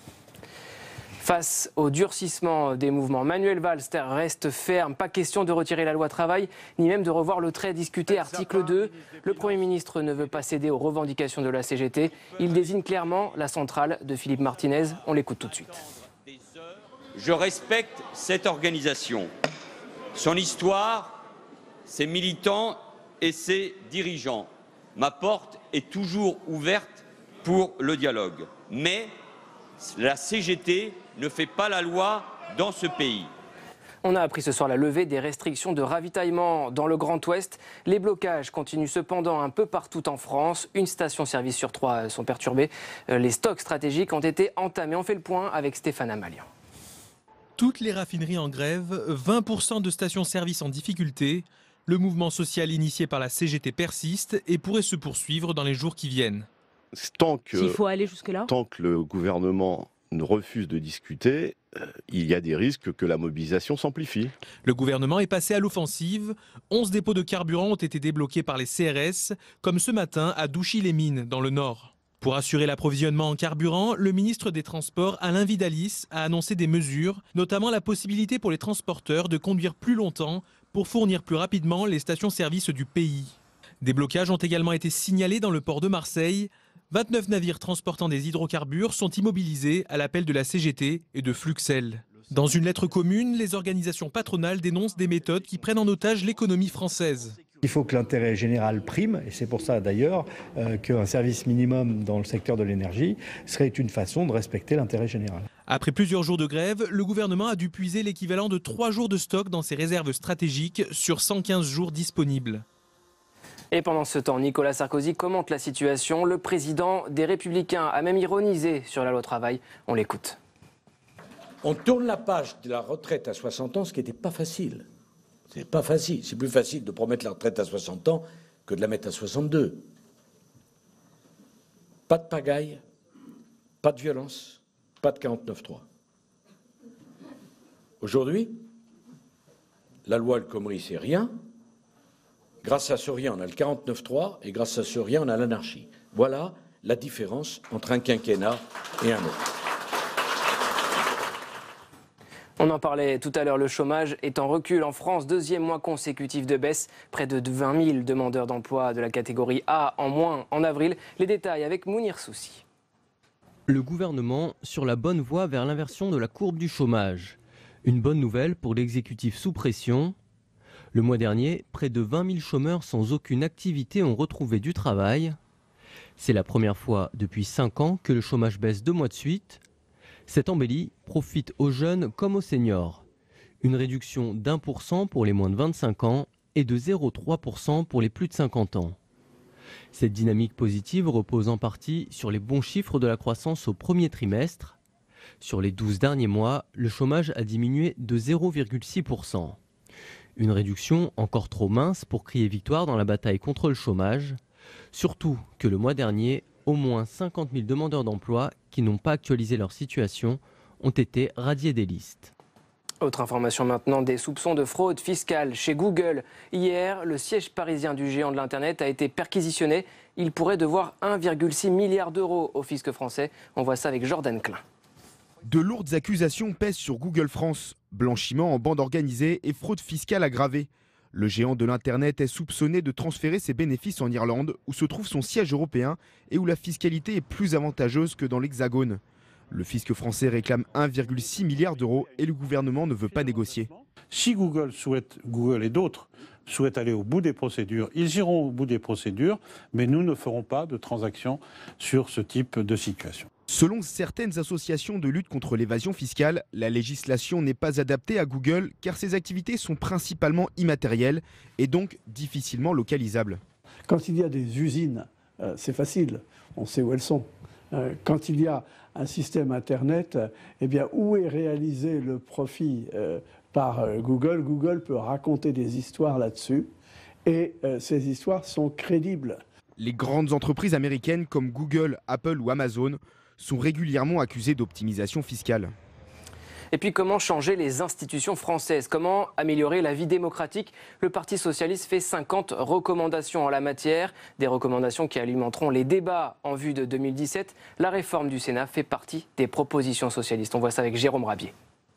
Face au durcissement des mouvements, Manuel Valls reste ferme. Pas question de retirer la loi travail, ni même de revoir le très discuté article 2. Le Premier ministre ne veut pas céder aux revendications de la CGT. Il désigne clairement la centrale de Philippe Martinez. On l'écoute tout de suite. Je respecte cette organisation, son histoire, ses militants et ses dirigeants. Ma porte est toujours ouverte pour le dialogue. Mais la CGT ne fait pas la loi dans ce pays. On a appris ce soir la levée des restrictions de ravitaillement dans le Grand Ouest. Les blocages continuent cependant un peu partout en France. Une station-service sur 3 sont perturbées. Les stocks stratégiques ont été entamés. On fait le point avec Stéphane Amalian. Toutes les raffineries en grève, 20% de stations-service en difficulté. Le mouvement social initié par la CGT persiste et pourrait se poursuivre dans les jours qui viennent. S'il faut aller jusque-là. Tant que le gouvernement ne refuse de discuter, il y a des risques que la mobilisation s'amplifie. Le gouvernement est passé à l'offensive. 11 dépôts de carburant ont été débloqués par les CRS, comme ce matin à Douchy-les-Mines, dans le Nord. Pour assurer l'approvisionnement en carburant, le ministre des Transports, Alain Vidalis, a annoncé des mesures, notamment la possibilité pour les transporteurs de conduire plus longtemps pour fournir plus rapidement les stations-service du pays. Des blocages ont également été signalés dans le port de Marseille. 29 navires transportant des hydrocarbures sont immobilisés à l'appel de la CGT et de Fluxel. Dans une lettre commune, les organisations patronales dénoncent des méthodes qui prennent en otage l'économie française. Il faut que l'intérêt général prime, et c'est pour ça d'ailleurs qu'un service minimum dans le secteur de l'énergie serait une façon de respecter l'intérêt général. Après plusieurs jours de grève, le gouvernement a dû puiser l'équivalent de 3 jours de stock dans ses réserves stratégiques sur 115 jours disponibles. Et pendant ce temps, Nicolas Sarkozy commente la situation. Le président des Républicains a même ironisé sur la loi travail. On l'écoute. On tourne la page de la retraite à 60 ans, ce qui n'était pas facile. C'est pas facile. C'est plus facile de promettre la retraite à 60 ans que de la mettre à 62. Pas de pagaille, pas de violence, pas de 49.3. Aujourd'hui, la loi El Khomri, c'est rien. Grâce à ce rien, on a le 49.3 et grâce à ce rien, on a l'anarchie. Voilà la différence entre un quinquennat et un autre. On en parlait tout à l'heure, le chômage est en recul en France, 2e mois consécutif de baisse, près de 20 000 demandeurs d'emploi de la catégorie A en moins en avril. Les détails avec Mounir Soussi. Le gouvernement sur la bonne voie vers l'inversion de la courbe du chômage. Une bonne nouvelle pour l'exécutif sous pression. Le mois dernier, près de 20 000 chômeurs sans aucune activité ont retrouvé du travail. C'est la première fois depuis 5 ans que le chômage baisse 2 mois de suite. Cette embellie profite aux jeunes comme aux seniors. Une réduction d'1% pour les moins de 25 ans et de 0,3% pour les plus de 50 ans. Cette dynamique positive repose en partie sur les bons chiffres de la croissance au premier trimestre. Sur les 12 derniers mois, le chômage a diminué de 0,6%. Une réduction encore trop mince pour crier victoire dans la bataille contre le chômage. Surtout que le mois dernier, au moins 50 000 demandeurs d'emploi qui n'ont pas actualisé leur situation ont été radiés des listes. Autre information maintenant, des soupçons de fraude fiscale chez Google. Hier, le siège parisien du géant de l'Internet a été perquisitionné. Il pourrait devoir 1,6 milliard d'euros au fisc français. On voit ça avec Jordan Klein. De lourdes accusations pèsent sur Google France. Blanchiment en bande organisée et fraude fiscale aggravée. Le géant de l'Internet est soupçonné de transférer ses bénéfices en Irlande, où se trouve son siège européen et où la fiscalité est plus avantageuse que dans l'Hexagone. Le fisc français réclame 1,6 milliard d'euros et le gouvernement ne veut pas négocier. Si Google et d'autres souhaitent aller au bout des procédures, ils iront au bout des procédures, mais nous ne ferons pas de transactions sur ce type de situation. Selon certaines associations de lutte contre l'évasion fiscale, la législation n'est pas adaptée à Google car ses activités sont principalement immatérielles et donc difficilement localisables. Quand il y a des usines, c'est facile, on sait où elles sont. Quand il y a un système Internet, eh bien, où est réalisé le profit par Google? Google peut raconter des histoires là-dessus et ces histoires sont crédibles. Les grandes entreprises américaines comme Google, Apple ou Amazon sont régulièrement accusées d'optimisation fiscale. Et puis comment changer les institutions françaises? Comment améliorer la vie démocratique? Le Parti socialiste fait 50 recommandations en la matière, des recommandations qui alimenteront les débats en vue de 2017. La réforme du Sénat fait partie des propositions socialistes. On voit ça avec Jérôme Rabier.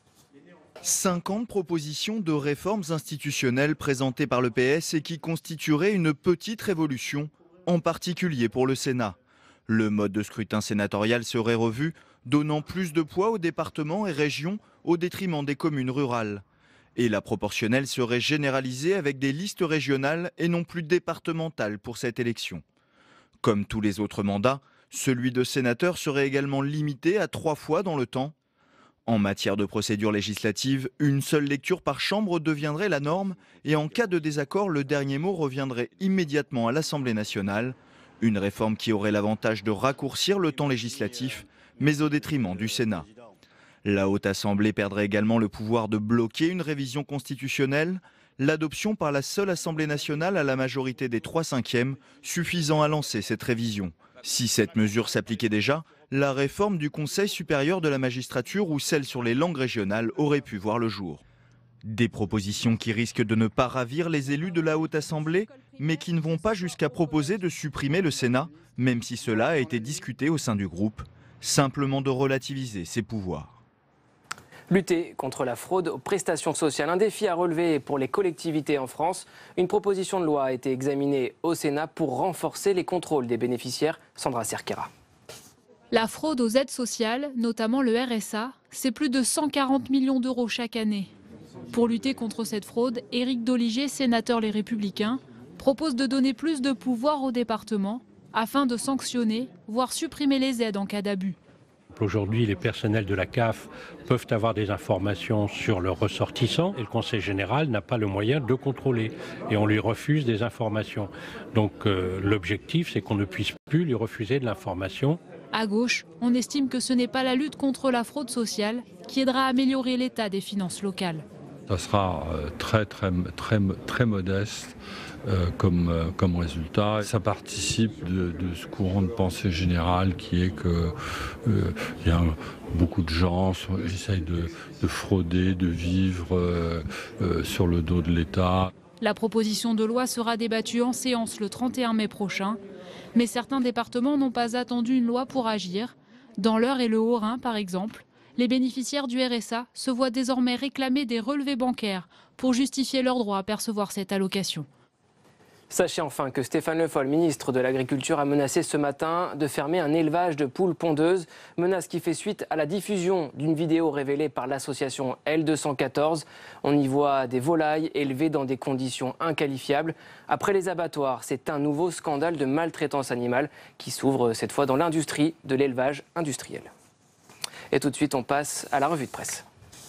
50 propositions de réformes institutionnelles présentées par le PS et qui constitueraient une petite révolution, en particulier pour le Sénat. Le mode de scrutin sénatorial serait revu, donnant plus de poids aux départements et régions au détriment des communes rurales. Et la proportionnelle serait généralisée avec des listes régionales et non plus départementales pour cette élection. Comme tous les autres mandats, celui de sénateur serait également limité à 3 fois dans le temps. En matière de procédure législative, une seule lecture par chambre deviendrait la norme et en cas de désaccord, le dernier mot reviendrait immédiatement à l'Assemblée nationale. Une réforme qui aurait l'avantage de raccourcir le temps législatif, mais au détriment du Sénat. La Haute Assemblée perdrait également le pouvoir de bloquer une révision constitutionnelle, l'adoption par la seule Assemblée nationale à la majorité des 3/5 suffisant à lancer cette révision. Si cette mesure s'appliquait déjà, la réforme du Conseil supérieur de la magistrature ou celle sur les langues régionales aurait pu voir le jour. Des propositions qui risquent de ne pas ravir les élus de la Haute Assemblée, mais qui ne vont pas jusqu'à proposer de supprimer le Sénat, même si cela a été discuté au sein du groupe, simplement de relativiser ses pouvoirs. Lutter contre la fraude aux prestations sociales, un défi à relever pour les collectivités en France. Une proposition de loi a été examinée au Sénat pour renforcer les contrôles des bénéficiaires. Sandra Cerquera. La fraude aux aides sociales, notamment le RSA, c'est plus de 140 millions d'euros chaque année. Pour lutter contre cette fraude, Éric Doligé, sénateur Les Républicains, propose de donner plus de pouvoir aux départements afin de sanctionner, voire supprimer les aides en cas d'abus. Aujourd'hui, les personnels de la CAF peuvent avoir des informations sur leurs ressortissants et le Conseil général n'a pas le moyen de contrôler et on lui refuse des informations. Donc l'objectif, c'est qu'on ne puisse plus lui refuser de l'information. À gauche, on estime que ce n'est pas la lutte contre la fraude sociale qui aidera à améliorer l'état des finances locales. Ça sera très modeste comme résultat. Ça participe de ce courant de pensée générale qui est que y a beaucoup de gens essayent de frauder, de vivre sur le dos de l'État. La proposition de loi sera débattue en séance le 31 mai prochain. Mais certains départements n'ont pas attendu une loi pour agir. Dans l'Eure et le Haut-Rhin, par exemple, les bénéficiaires du RSA se voient désormais réclamer des relevés bancaires pour justifier leur droit à percevoir cette allocation. Sachez enfin que Stéphane Le Foll, ministre de l'Agriculture, a menacé ce matin de fermer un élevage de poules pondeuses. Menace qui fait suite à la diffusion d'une vidéo révélée par l'association L214. On y voit des volailles élevées dans des conditions inqualifiables. Après les abattoirs, c'est un nouveau scandale de maltraitance animale qui s'ouvre cette fois dans l'industrie de l'élevage industriel. Et tout de suite, on passe à la revue de presse.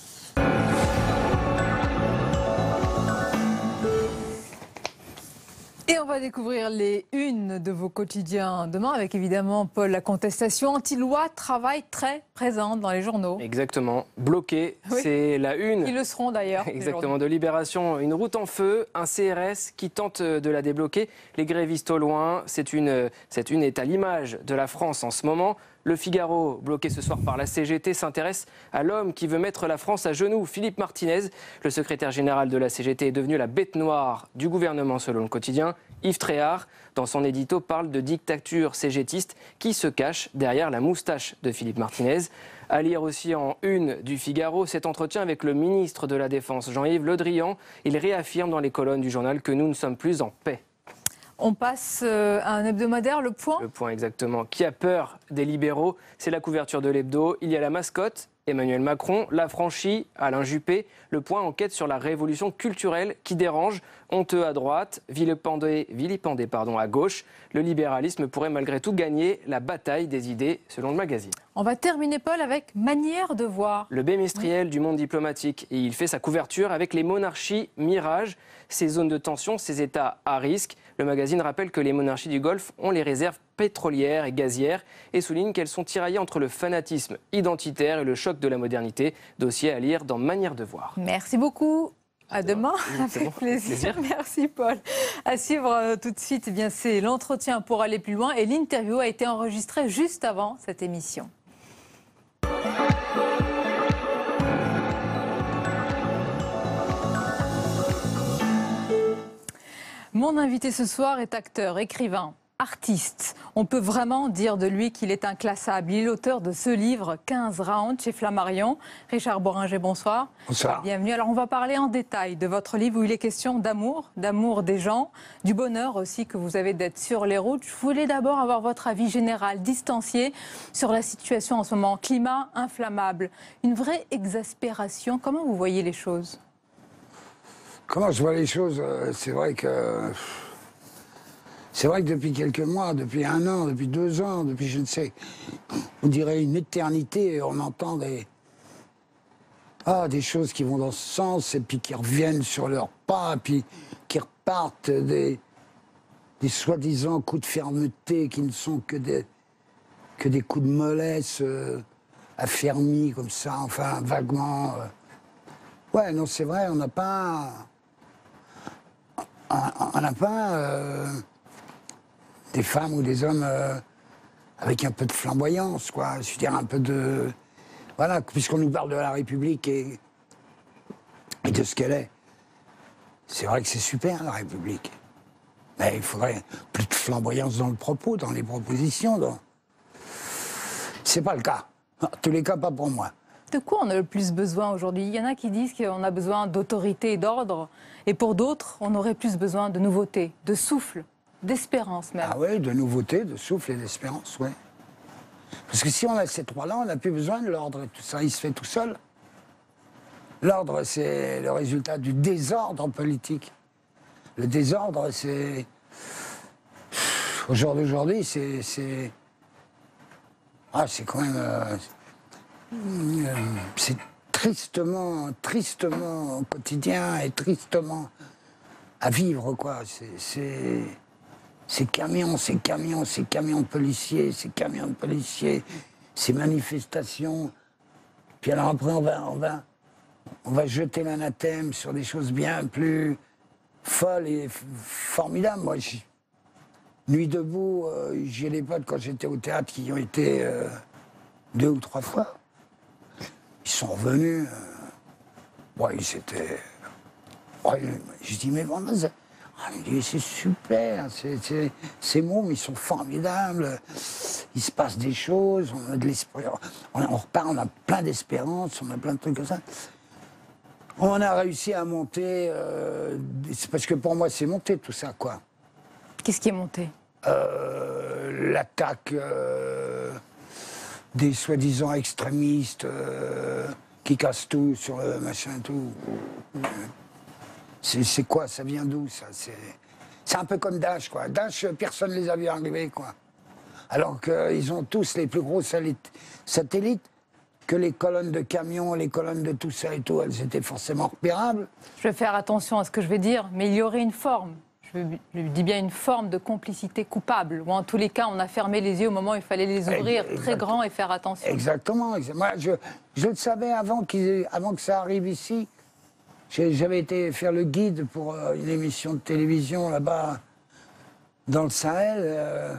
Et on va découvrir les unes de vos quotidiens demain avec évidemment, Paul, la contestation anti-loi travail très présente dans les journaux. Exactement. Bloqué, oui. C'est la une. Ils le seront d'ailleurs. Exactement, de Libération. Une route en feu, un CRS qui tente de la débloquer. Les grévistes au loin, cette une est à l'image de la France en ce moment. Le Figaro, bloqué ce soir par la CGT, s'intéresse à l'homme qui veut mettre la France à genoux, Philippe Martinez. Le secrétaire général de la CGT est devenu la bête noire du gouvernement selon le quotidien. Yves Tréhard, dans son édito, parle de dictature cégétiste qui se cache derrière la moustache de Philippe Martinez. À lire aussi en une du Figaro, cet entretien avec le ministre de la Défense, Jean-Yves Le Drian. Il réaffirme dans les colonnes du journal que nous ne sommes plus en paix. On passe à un hebdomadaire, Le Point. Le Point, exactement. Qui a peur des libéraux? C'est la couverture de l'hebdo. Il y a la mascotte, Emmanuel Macron, l'affranchi, Alain Juppé. Le Point enquête sur la révolution culturelle qui dérange. Honteux à droite, vilipendé à gauche. Le libéralisme pourrait malgré tout gagner la bataille des idées, selon le magazine. On va terminer, Paul, avec Manière de voir. Le bémestriel du monde diplomatique. Et il fait sa couverture avec les monarchies mirages, ces zones de tension, ces États à risque. Le magazine rappelle que les monarchies du Golfe ont les réserves pétrolières et gazières et souligne qu'elles sont tiraillées entre le fanatisme identitaire et le choc de la modernité. Dossier à lire dans Manière de voir. Merci beaucoup. À demain, avec plaisir. Merci Paul. À suivre tout de suite, eh bien, c'est l'entretien pour aller plus loin et l'interview a été enregistrée juste avant cette émission. Mon invité ce soir est acteur, écrivain, artiste. On peut vraiment dire de lui qu'il est inclassable. Il est l'auteur de ce livre, 15 rounds, chez Flammarion. Richard Bohringer, bonsoir. Bonsoir. Bienvenue. Alors, on va parler en détail de votre livre où il est question d'amour des gens, du bonheur aussi que vous avez d'être sur les routes. Je voulais d'abord avoir votre avis général, distancié, sur la situation en ce moment. Climat inflammable, une vraie exaspération. Comment vous voyez les choses? Comment je vois les choses? C'est vrai que depuis quelques mois, depuis 1 an, depuis 2 ans, depuis je ne sais, on dirait une éternité, on entend des choses qui vont dans ce sens et puis qui reviennent sur leurs pas, puis qui repartent des soi-disant coups de fermeté qui ne sont que des coups de mollesse affermis comme ça, enfin vaguement. Ouais, non, c'est vrai, on n'a pas des femmes ou des hommes avec un peu de flamboyance, quoi. Je veux dire, un peu de... Voilà, puisqu'on nous parle de la République et de ce qu'elle est. C'est vrai que c'est super, la République. Mais il faudrait plus de flamboyance dans le propos, dans les propositions. C'est pas le cas. En tous les cas, pas pour moi. De quoi on a le plus besoin aujourd'hui? Il y en a qui disent qu'on a besoin d'autorité et d'ordre, et pour d'autres, on aurait plus besoin de nouveauté, de souffle, d'espérance même. Ah oui, de nouveauté, de souffle et d'espérance, oui. Parce que si on a ces trois-là, on n'a plus besoin de l'ordre, tout ça, il se fait tout seul. L'ordre, c'est le résultat du désordre politique. Le désordre, c'est... Au jour d'aujourd'hui, c'est... Ah, c'est quand même... c'est tristement quotidien et tristement à vivre, quoi. Ces camions de policiers, ces manifestations. Puis alors après, on va jeter l'anathème sur des choses bien plus folles et formidables. Moi, Nuit debout, j'ai des potes quand j'étais au théâtre qui y ont été 2 ou 3 fois. Ils sont revenus. Ils étaient... je dis, mais vraiment, c'est super, ces mômes, ils sont formidables. Il se passe des choses, on a de l'espoir. On repart, on a plein d'espérance, on a plein de trucs comme ça. On a réussi à monter... c'est parce que pour moi, c'est monté tout ça, quoi. Qu'est-ce qui est monté? L'attaque... des soi-disant extrémistes qui cassent tout sur le machin et tout. C'est quoi? Ça vient d'où, ça? C'est un peu comme Daesh, quoi. Daesh, personne ne les a vus arriver, quoi. Alors qu'ils ont tous les plus gros satellites, que les colonnes de camions, les colonnes de tout ça et tout, elles étaient forcément repérables. Je vais faire attention à ce que je vais dire, mais il y aurait une forme. Je dis bien une forme de complicité coupable, ou en tous les cas, on a fermé les yeux au moment où il fallait les ouvrir très grands et faire attention. Exactement. Moi, je le savais avant que ça arrive ici. J'avais été faire le guide pour une émission de télévision là-bas, dans le Sahel,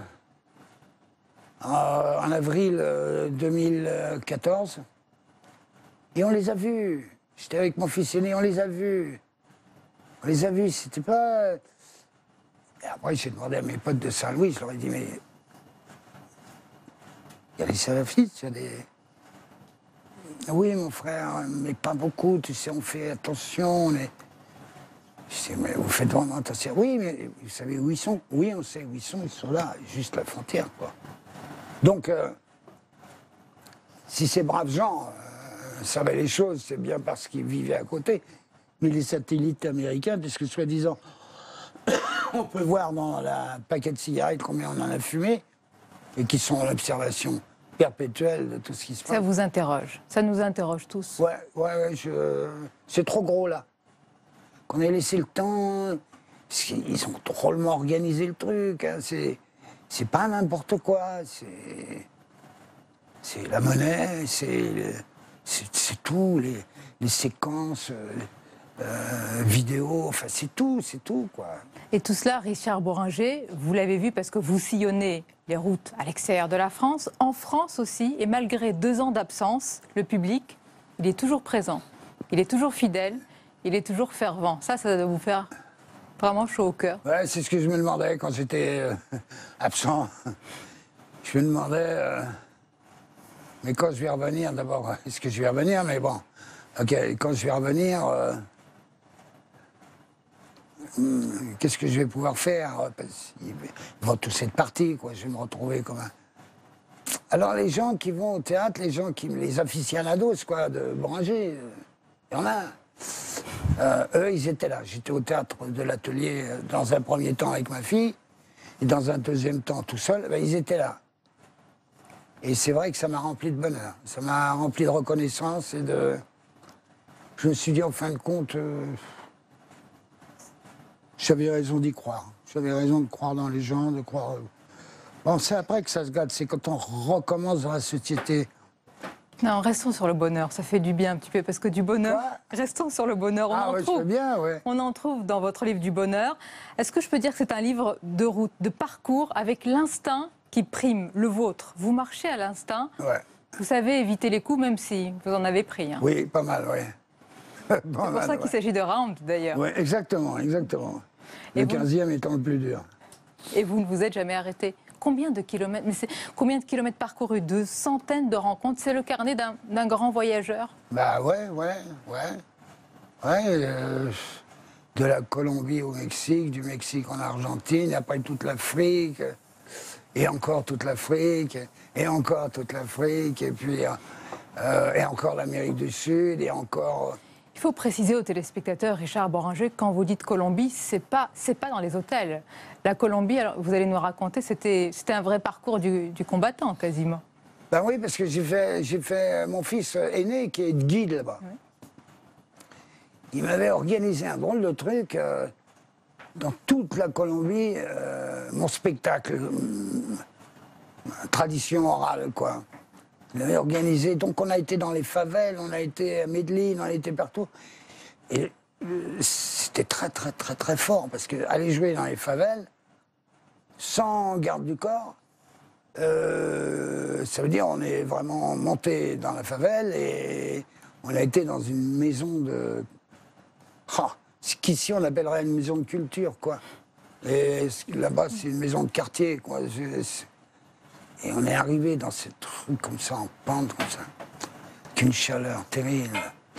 en avril 2014. Et on les a vus. J'étais avec mon fils aîné, on les a vus. On les a vus, c'était pas... Et après, j'ai demandé à mes potes de Saint-Louis, je leur ai dit, mais... Il y a des salafistes, il y a des... Oui, mon frère, mais pas beaucoup, tu sais, on fait attention, Je dis, mais vous faites vraiment attention. Oui, mais vous savez où ils sont? Oui, on sait où ils sont là, juste la frontière, quoi. Donc, si ces braves gens savaient les choses, c'est bien parce qu'ils vivaient à côté. Mais les satellites américains, puisque soi-disant, on peut voir dans la paquet de cigarettes combien on en a fumé, et qui sont en observation perpétuelle de tout ce qui se passe. Ça vous interroge, ça nous interroge tous. Ouais, c'est trop gros là. Qu'on ait laissé le temps, ils ont drôlement organisé le truc, hein. C'est pas n'importe quoi, c'est la monnaie, c'est tout, les séquences vidéo, enfin c'est tout, quoi. Et tout cela, Richard Bohringer, vous l'avez vu parce que vous sillonnez les routes à l'extérieur de la France, en France aussi, et malgré 2 ans d'absence, le public, il est toujours présent, il est toujours fidèle, il est toujours fervent. Ça doit vous faire vraiment chaud au cœur. Ouais, c'est ce que je me demandais quand j'étais absent. Je me demandais, mais quand je vais revenir, d'abord, est-ce que je vais revenir? Mais bon, ok, quand je vais revenir, qu'est-ce que je vais pouvoir faire? Ils vont tous être partis, quoi. Je vais me retrouver comme un... Alors les gens qui vont au théâtre, les aficionados, quoi, de Bohringer, il y en a. Eux, ils étaient là. J'étais au théâtre de l'Atelier dans un premier temps avec ma fille, et dans un deuxième temps tout seul, ben, ils étaient là. Et c'est vrai que ça m'a rempli de bonheur. Ça m'a rempli de reconnaissance et de... Je me suis dit, en fin de compte, j'avais raison d'y croire. J'avais raison de croire dans les gens, de croire... Bon, c'est après que ça se gâte, c'est quand on recommence dans la société. Non, restons sur le bonheur, ça fait du bien un petit peu, parce que du bonheur, restons sur le bonheur. On en trouve dans votre livre du bonheur. Est-ce que je peux dire que c'est un livre de route, de parcours, avec l'instinct qui prime, le vôtre? Vous marchez à l'instinct, vous savez éviter les coups, même si vous en avez pris. Hein. Oui, pas mal, oui. C'est pour ça qu'il s'agit de round, d'ailleurs. Oui, exactement. Le 15e étant le plus dur. Et vous ne vous êtes jamais arrêté. Combien de kilomètres, combien de kilomètres parcourus? De centaines de rencontres. C'est le carnet d'un grand voyageur. Bah ouais. De la Colombie au Mexique, du Mexique en Argentine, après toute l'Afrique, et encore toute l'Afrique, et encore toute l'Afrique, et puis et encore l'Amérique du Sud, et encore... Il faut préciser aux téléspectateurs, Richard Bohringer, quand vous dites Colombie, c'est pas dans les hôtels. La Colombie, alors, vous allez nous raconter, c'était un vrai parcours du combattant, quasiment. Ben oui, parce que j'ai fait mon fils aîné qui est guide là-bas. Oui. Il m'avait organisé un drôle de truc dans toute la Colombie, mon spectacle, tradition orale, quoi. Il avait organisé, donc on a été dans les favelles, on a été à Medellín, on a été partout. Et c'était très fort, parce qu'aller jouer dans les favelles, sans garde du corps, ça veut dire on est vraiment monté dans la favelle et on a été dans une maison de... ce qu'ici on appellerait une maison de culture, quoi. Et là-bas, c'est une maison de quartier, quoi. Et on est arrivé dans ce truc comme ça, en pente, comme ça, avec une chaleur terrible,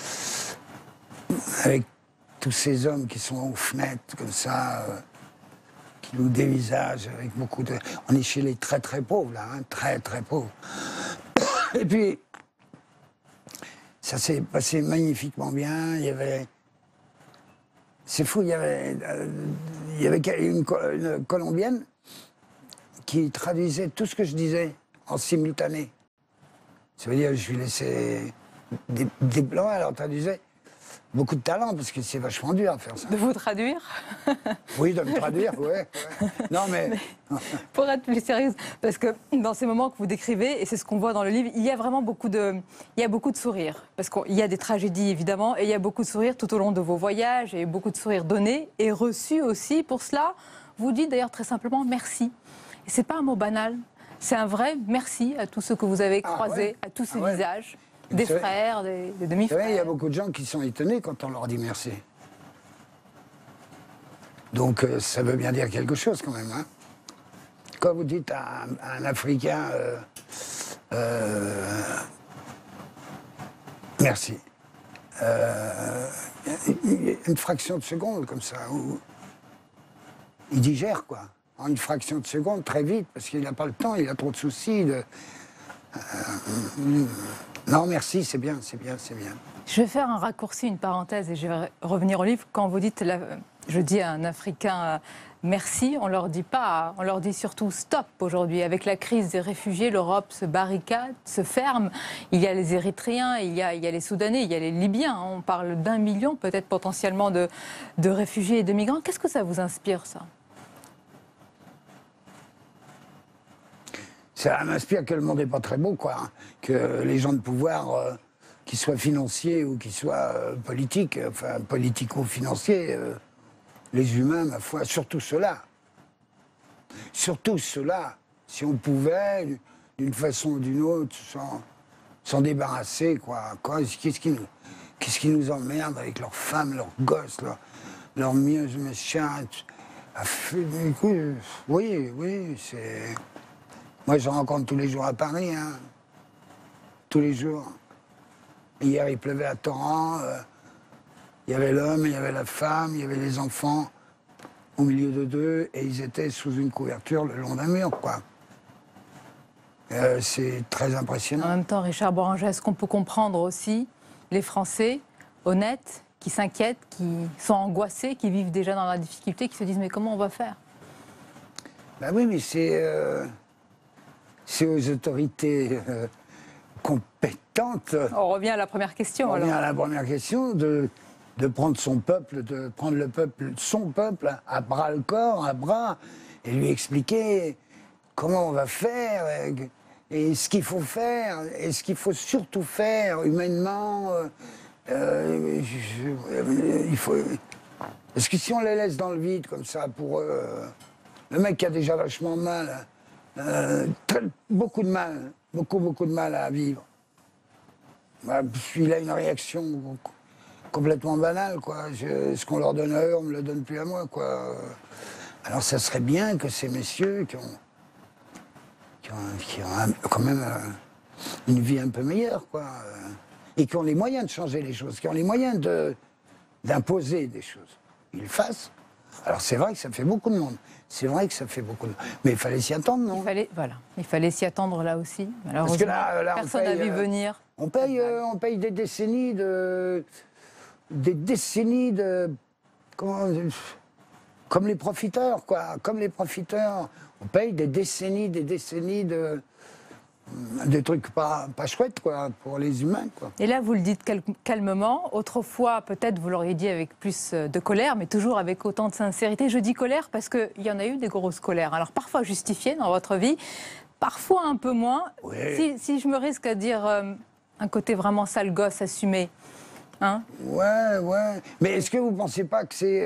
avec tous ces hommes qui sont aux fenêtres, comme ça, qui nous dévisagent, avec beaucoup de... On est chez les très pauvres, là, hein, très pauvres. Et puis, ça s'est passé magnifiquement bien, il y avait... C'est fou, il y avait une Colombienne qui traduisait tout ce que je disais en simultané. Ça veut dire que je lui laissais des blancs, elle traduisait. Beaucoup de talent, parce que c'est vachement dur à faire ça. De vous traduire? Oui, de me traduire, ouais. Non, mais... Pour être plus sérieuse, parce que dans ces moments que vous décrivez, et c'est ce qu'on voit dans le livre, il y a vraiment beaucoup de sourires. Parce qu'il y a des tragédies, évidemment, et il y a beaucoup de sourires tout au long de vos voyages, et beaucoup de sourires donnés et reçus aussi. Pour cela, vous dites d'ailleurs très simplement merci. Et c'est pas un mot banal, c'est un vrai merci à tous ceux que vous avez croisés, à tous ces visages. Des frères, des demi-frères. Il y a beaucoup de gens qui sont étonnés quand on leur dit merci. Donc ça veut bien dire quelque chose quand même. Hein. Quand vous dites à un Africain merci, une fraction de seconde, comme ça, où il digère, quoi. En une fraction de seconde, très vite, parce qu'il n'a pas le temps, il a trop de soucis. Non, merci, c'est bien, c'est bien, c'est bien. Je vais faire un raccourci, une parenthèse, et je vais revenir au livre. Quand vous dites, je dis à un Africain merci, on leur dit pas, on leur dit surtout stop aujourd'hui. Avec la crise des réfugiés, l'Europe se barricade, se ferme. Il y a les Érythréens, il y a les Soudanais, il y a les Libyens. On parle d'1 million peut-être potentiellement de réfugiés et de migrants. Qu'est-ce que ça vous inspire, ça? Ça m'inspire que le monde n'est pas très beau, quoi. Que les gens de pouvoir, qu'ils soient financiers ou qu'ils soient politiques, enfin politico-financiers, les humains, ma foi, surtout ceux-là. Surtout ceux-là, si on pouvait, d'une façon ou d'une autre, s'en débarrasser, quoi. Qu'est-ce qui nous emmerde avec leurs femmes, leurs gosses, leurs mieux, machins. Oui, c'est... Moi, je rencontre tous les jours à Paris, hein. Tous les jours. Hier, il pleuvait à torrent. Il y avait l'homme, il y avait la femme, il y avait les enfants au milieu de deux, et ils étaient sous une couverture le long d'un mur, quoi. C'est très impressionnant. En même temps, Richard Boranger, est-ce qu'on peut comprendre aussi les Français honnêtes, qui s'inquiètent, qui sont angoissés, qui vivent déjà dans la difficulté, qui se disent « mais comment on va faire ?» Ben oui, mais c'est aux autorités compétentes. On revient à la première question. On revient à la première question de prendre son peuple, de prendre son peuple à bras le corps, à bras, et lui expliquer comment on va faire, et ce qu'il faut faire, et ce qu'il faut surtout faire humainement. Il faut... Parce que si on les laisse dans le vide comme ça, pour eux, le mec qui a déjà vachement mal, beaucoup de mal, beaucoup de mal à vivre. Il a une réaction complètement banale, quoi. Ce qu'on leur donne à eux, on me le donne plus à moi, quoi. Alors ça serait bien que ces messieurs qui ont quand même une vie un peu meilleure, quoi, et qui ont les moyens de changer les choses, qui ont les moyens d'imposer des choses, ils le fassent. Alors c'est vrai que ça fait beaucoup de monde. C'est vrai que ça fait beaucoup de... Mais il fallait s'y attendre, non? Il fallait s'y attendre là aussi. Parce que là personne n'a vu venir. On paye des décennies de... Comme les profiteurs, quoi. Comme les profiteurs. On paye des décennies de trucs pas chouettes, quoi, pour les humains, quoi. Et là, vous le dites calmement. Autrefois, peut-être, vous l'auriez dit avec plus de colère, mais toujours avec autant de sincérité. Je dis colère parce qu'il y en a eu des grosses colères. Alors, parfois justifiées dans votre vie, parfois un peu moins. Oui. Si je me risque à dire un côté vraiment sale gosse assumé, hein? Ouais. Mais est-ce que vous ne pensez pas que c'est...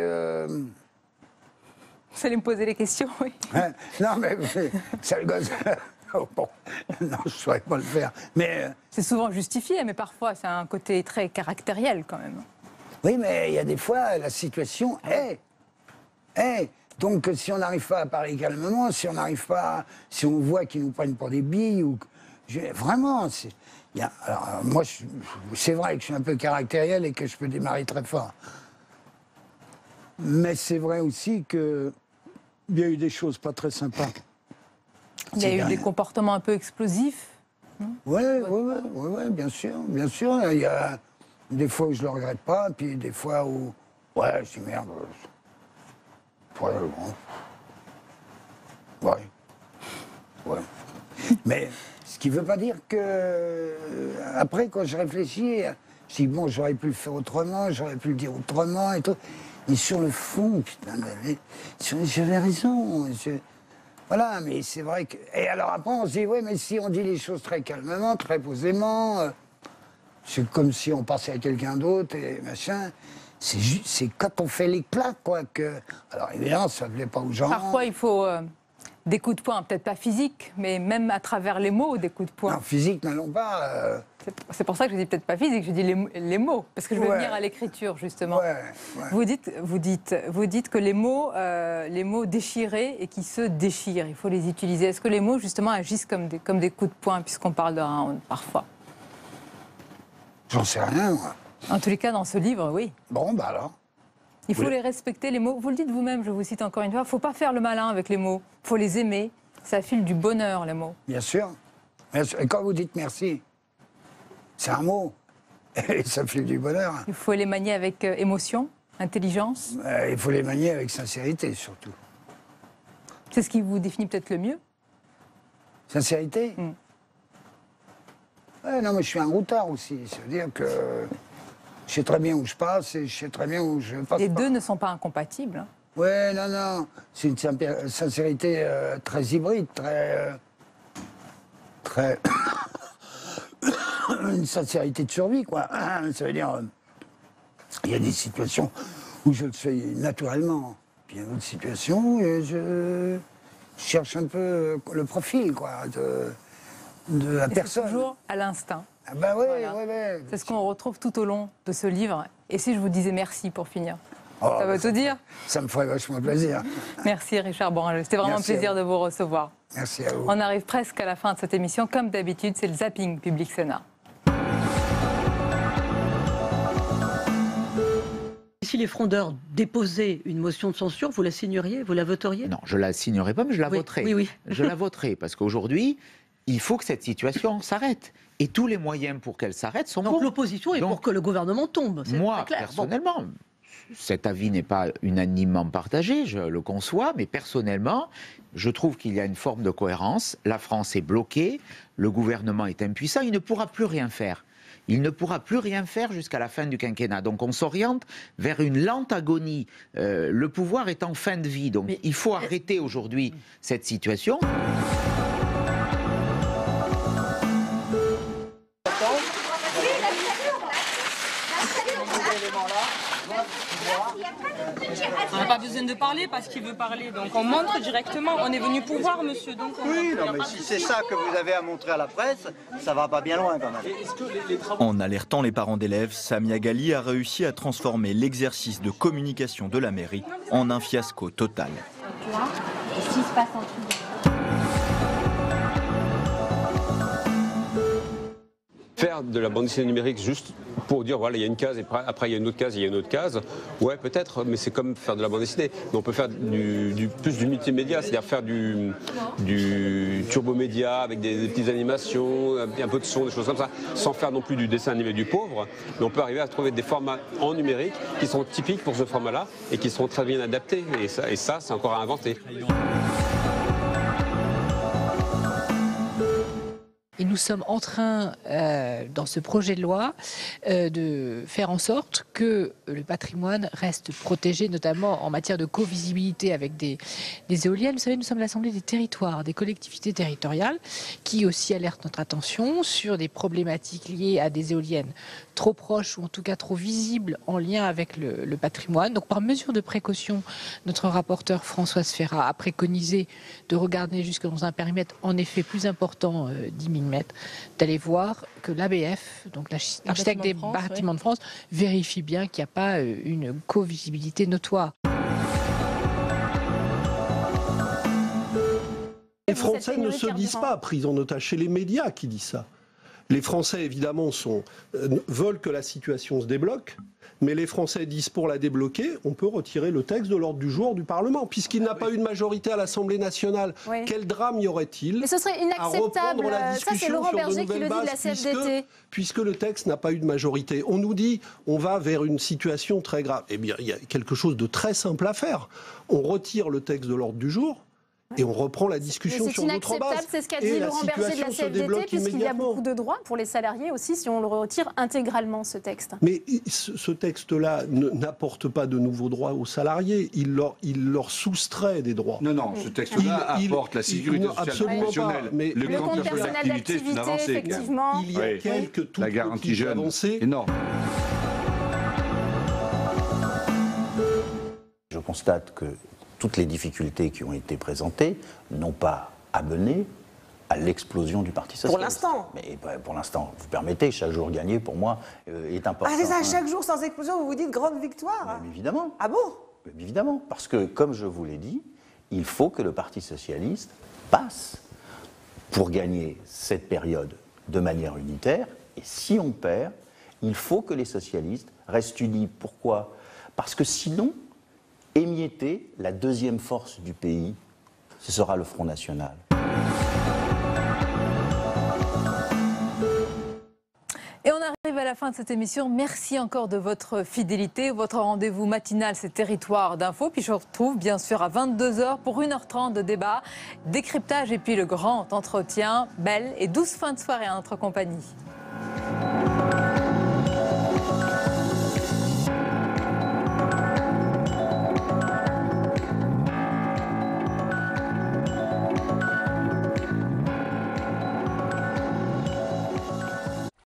Vous allez me poser les questions, oui. Non, mais sale gosse... Oh, bon, non, je ne saurais pas le faire. Mais c'est souvent justifié, mais parfois c'est un côté très caractériel quand même. Oui, mais il y a des fois, la situation est. Donc si on n'arrive pas à parler calmement, si on voit qu'ils nous prennent pour des billes, vraiment, alors, moi, c'est vrai que je suis un peu caractériel et que je peux démarrer très fort. Mais c'est vrai aussi qu'il y a eu des choses pas très sympas. Il y a eu des comportements un peu explosifs. Oui, bien sûr. Il y a des fois où je ne le regrette pas, puis des fois où... Ouais, je dis merde. Ouais. Mais ce qui ne veut pas dire que... Après, quand je réfléchis, je dis, bon, j'aurais pu le faire autrement, j'aurais pu le dire autrement et tout. Mais sur le fond, putain, j'avais raison. Voilà, mais c'est vrai que... Et alors après, on se dit, ouais, mais si on dit les choses très calmement, très posément, c'est comme si on passait à quelqu'un d'autre et machin. C'est quand on fait l'éclat, quoi, que... Alors évidemment, ça ne plaît pas aux gens. Parfois, il faut des coups de poing, peut-être pas physiques, mais même à travers les mots, des coups de poing. Non, physiques, n'allons pas... C'est pour ça que je dis peut-être pas physique, je dis les mots, parce que je veux venir à l'écriture, justement. Vous dites que les mots déchirés et qui se déchirent, il faut les utiliser. Est-ce que les mots, justement, agissent comme des coups de poing, puisqu'on parle de round, parfois? J'en sais rien, moi. En tous les cas, dans ce livre, oui. Bon, bah alors. Il faut les respecter, les mots. Vous le dites vous-même, je vous cite encore une fois, il ne faut pas faire le malin avec les mots. Il faut les aimer. Ça file du bonheur, les mots. Bien sûr. Et quand vous dites merci, c'est un mot. Et ça file du bonheur. Il faut les manier avec émotion, intelligence. Il faut les manier avec sincérité, surtout. C'est ce qui vous définit peut-être le mieux. Sincérité ouais, non, mais je suis un routard aussi. Ça veut dire que je sais très bien où je passe et je sais très bien où je passe. Les deux ne sont pas incompatibles. Hein. Ouais, non. C'est une sincérité très hybride, très... une sincérité de survie, quoi. Ça veut dire... Il y a des situations où je le fais naturellement. Puis il y a d'autres situations où je cherche un peu le profil, quoi, de la personne. C'est toujours à l'instinct. Ah bah ouais, voilà. ouais. C'est ce qu'on retrouve tout au long de ce livre. Et si je vous disais merci pour finir, ça veut tout dire. Ça me ferait vachement plaisir. Merci Richard Bourangel. C'était vraiment un plaisir de vous recevoir. Merci à vous. On arrive presque à la fin de cette émission. Comme d'habitude, c'est le zapping Public Sénat. Si les frondeurs déposaient une motion de censure, vous la signeriez, vous la voteriez? Non, je la signerai pas, mais je la voterai. Oui. Je la voterai, parce qu'aujourd'hui, il faut que cette situation s'arrête. Et tous les moyens pour qu'elle s'arrête sont bons. Donc l'opposition est pour que le gouvernement tombe. Moi, personnellement, cet avis n'est pas unanimement partagé, je le conçois, mais personnellement, je trouve qu'il y a une forme de cohérence. La France est bloquée, le gouvernement est impuissant, il ne pourra plus rien faire. Il ne pourra plus rien faire jusqu'à la fin du quinquennat. Donc on s'oriente vers une lente agonie. Le pouvoir est en fin de vie. Donc il faut arrêter aujourd'hui cette situation. On n'a pas besoin de parler parce qu'il veut parler. Donc on montre directement. On est venu pour voir, monsieur. Donc oui, non, mais si c'est ça que vous avez à montrer à la presse, ça va pas bien loin quand même. En alertant les parents d'élèves, Samia Ghali a réussi à transformer l'exercice de communication de la mairie en un fiasco total. Qu'est-ce qui se passe en dessous ? Faire de la bande dessinée numérique juste pour dire voilà il y a une case et après il y a une autre case, il y a une autre case, ouais peut-être, mais c'est comme faire de la bande dessinée. Mais on peut faire plus du multimédia, c'est-à-dire faire du turbomédia avec des petites animations, un peu de son, des choses comme ça, sans faire non plus du dessin animé du pauvre, mais on peut arriver à trouver des formats en numérique qui sont typiques pour ce format-là et qui seront très bien adaptés. Et ça c'est encore à inventer. Et nous sommes en train, dans ce projet de loi, de faire en sorte que le patrimoine reste protégé, notamment en matière de co-visibilité avec des éoliennes. Vous savez, nous sommes l'Assemblée des territoires, des collectivités territoriales, qui aussi alertent notre attention sur des problématiques liées à des éoliennes trop proches ou en tout cas trop visibles en lien avec le patrimoine. Donc par mesure de précaution, notre rapporteur Françoise Férat a préconisé de regarder jusque dans un périmètre en effet plus important, 10 000 mètres, d'aller voir que l'ABF, donc l'architecte des bâtiments de France, vérifie bien qu'il n'y a pas une co-visibilité notoire. Les Français ne se disent pas pris en otage, c'est les médias qui disent ça. Les Français, évidemment, veulent que la situation se débloque, mais les Français disent pour la débloquer, on peut retirer le texte de l'ordre du jour du Parlement, puisqu'il n'a pas eu de majorité à l'Assemblée nationale. Oui. Quel drame y aurait-il Mais ce serait inacceptable. Ça, c'est Laurent Berger qui le dit de la CFDT. Puisque le texte n'a pas eu de majorité. On nous dit on va vers une situation très grave. Eh bien, il y a quelque chose de très simple à faire. On retire le texte de l'ordre du jour. Et on reprend la discussion sur d'autres bases. C'est ce qu'a dit Laurent Berger de la CFDT, puisqu'il y a beaucoup de droits pour les salariés aussi, si on le retire intégralement, ce texte. Mais ce texte-là n'apporte pas de nouveaux droits aux salariés, il leur soustrait des droits. Non, ce texte-là apporte la sécurité sociale professionnelle. Mais le compte personnel d'activité, c'est une avancée. Effectivement. Il y a quelques toutes la garantie jeune, avancées. Énorme. Je constate que toutes les difficultés qui ont été présentées n'ont pas amené à l'explosion du Parti socialiste. Pour l'instant. Mais pour l'instant, vous permettez, chaque jour gagné, pour moi, est important. Ah, c'est ça, chaque jour sans explosion, vous vous dites grande victoire. Mais évidemment. Ah bon? Mais évidemment, parce que, comme je vous l'ai dit, il faut que le Parti socialiste passe pour gagner cette période de manière unitaire. Et si on perd, Il faut que les socialistes restent unis. Pourquoi? Parce que sinon, émietter la deuxième force du pays, ce sera le Front National. Et on arrive à la fin de cette émission. Merci encore de votre fidélité. Votre rendez-vous matinal, c'est Territoire d'Info. Puis je vous retrouve bien sûr à 22h pour 1h30 de débat, décryptage et puis le grand entretien. Belle et douce fin de soirée à notre compagnie.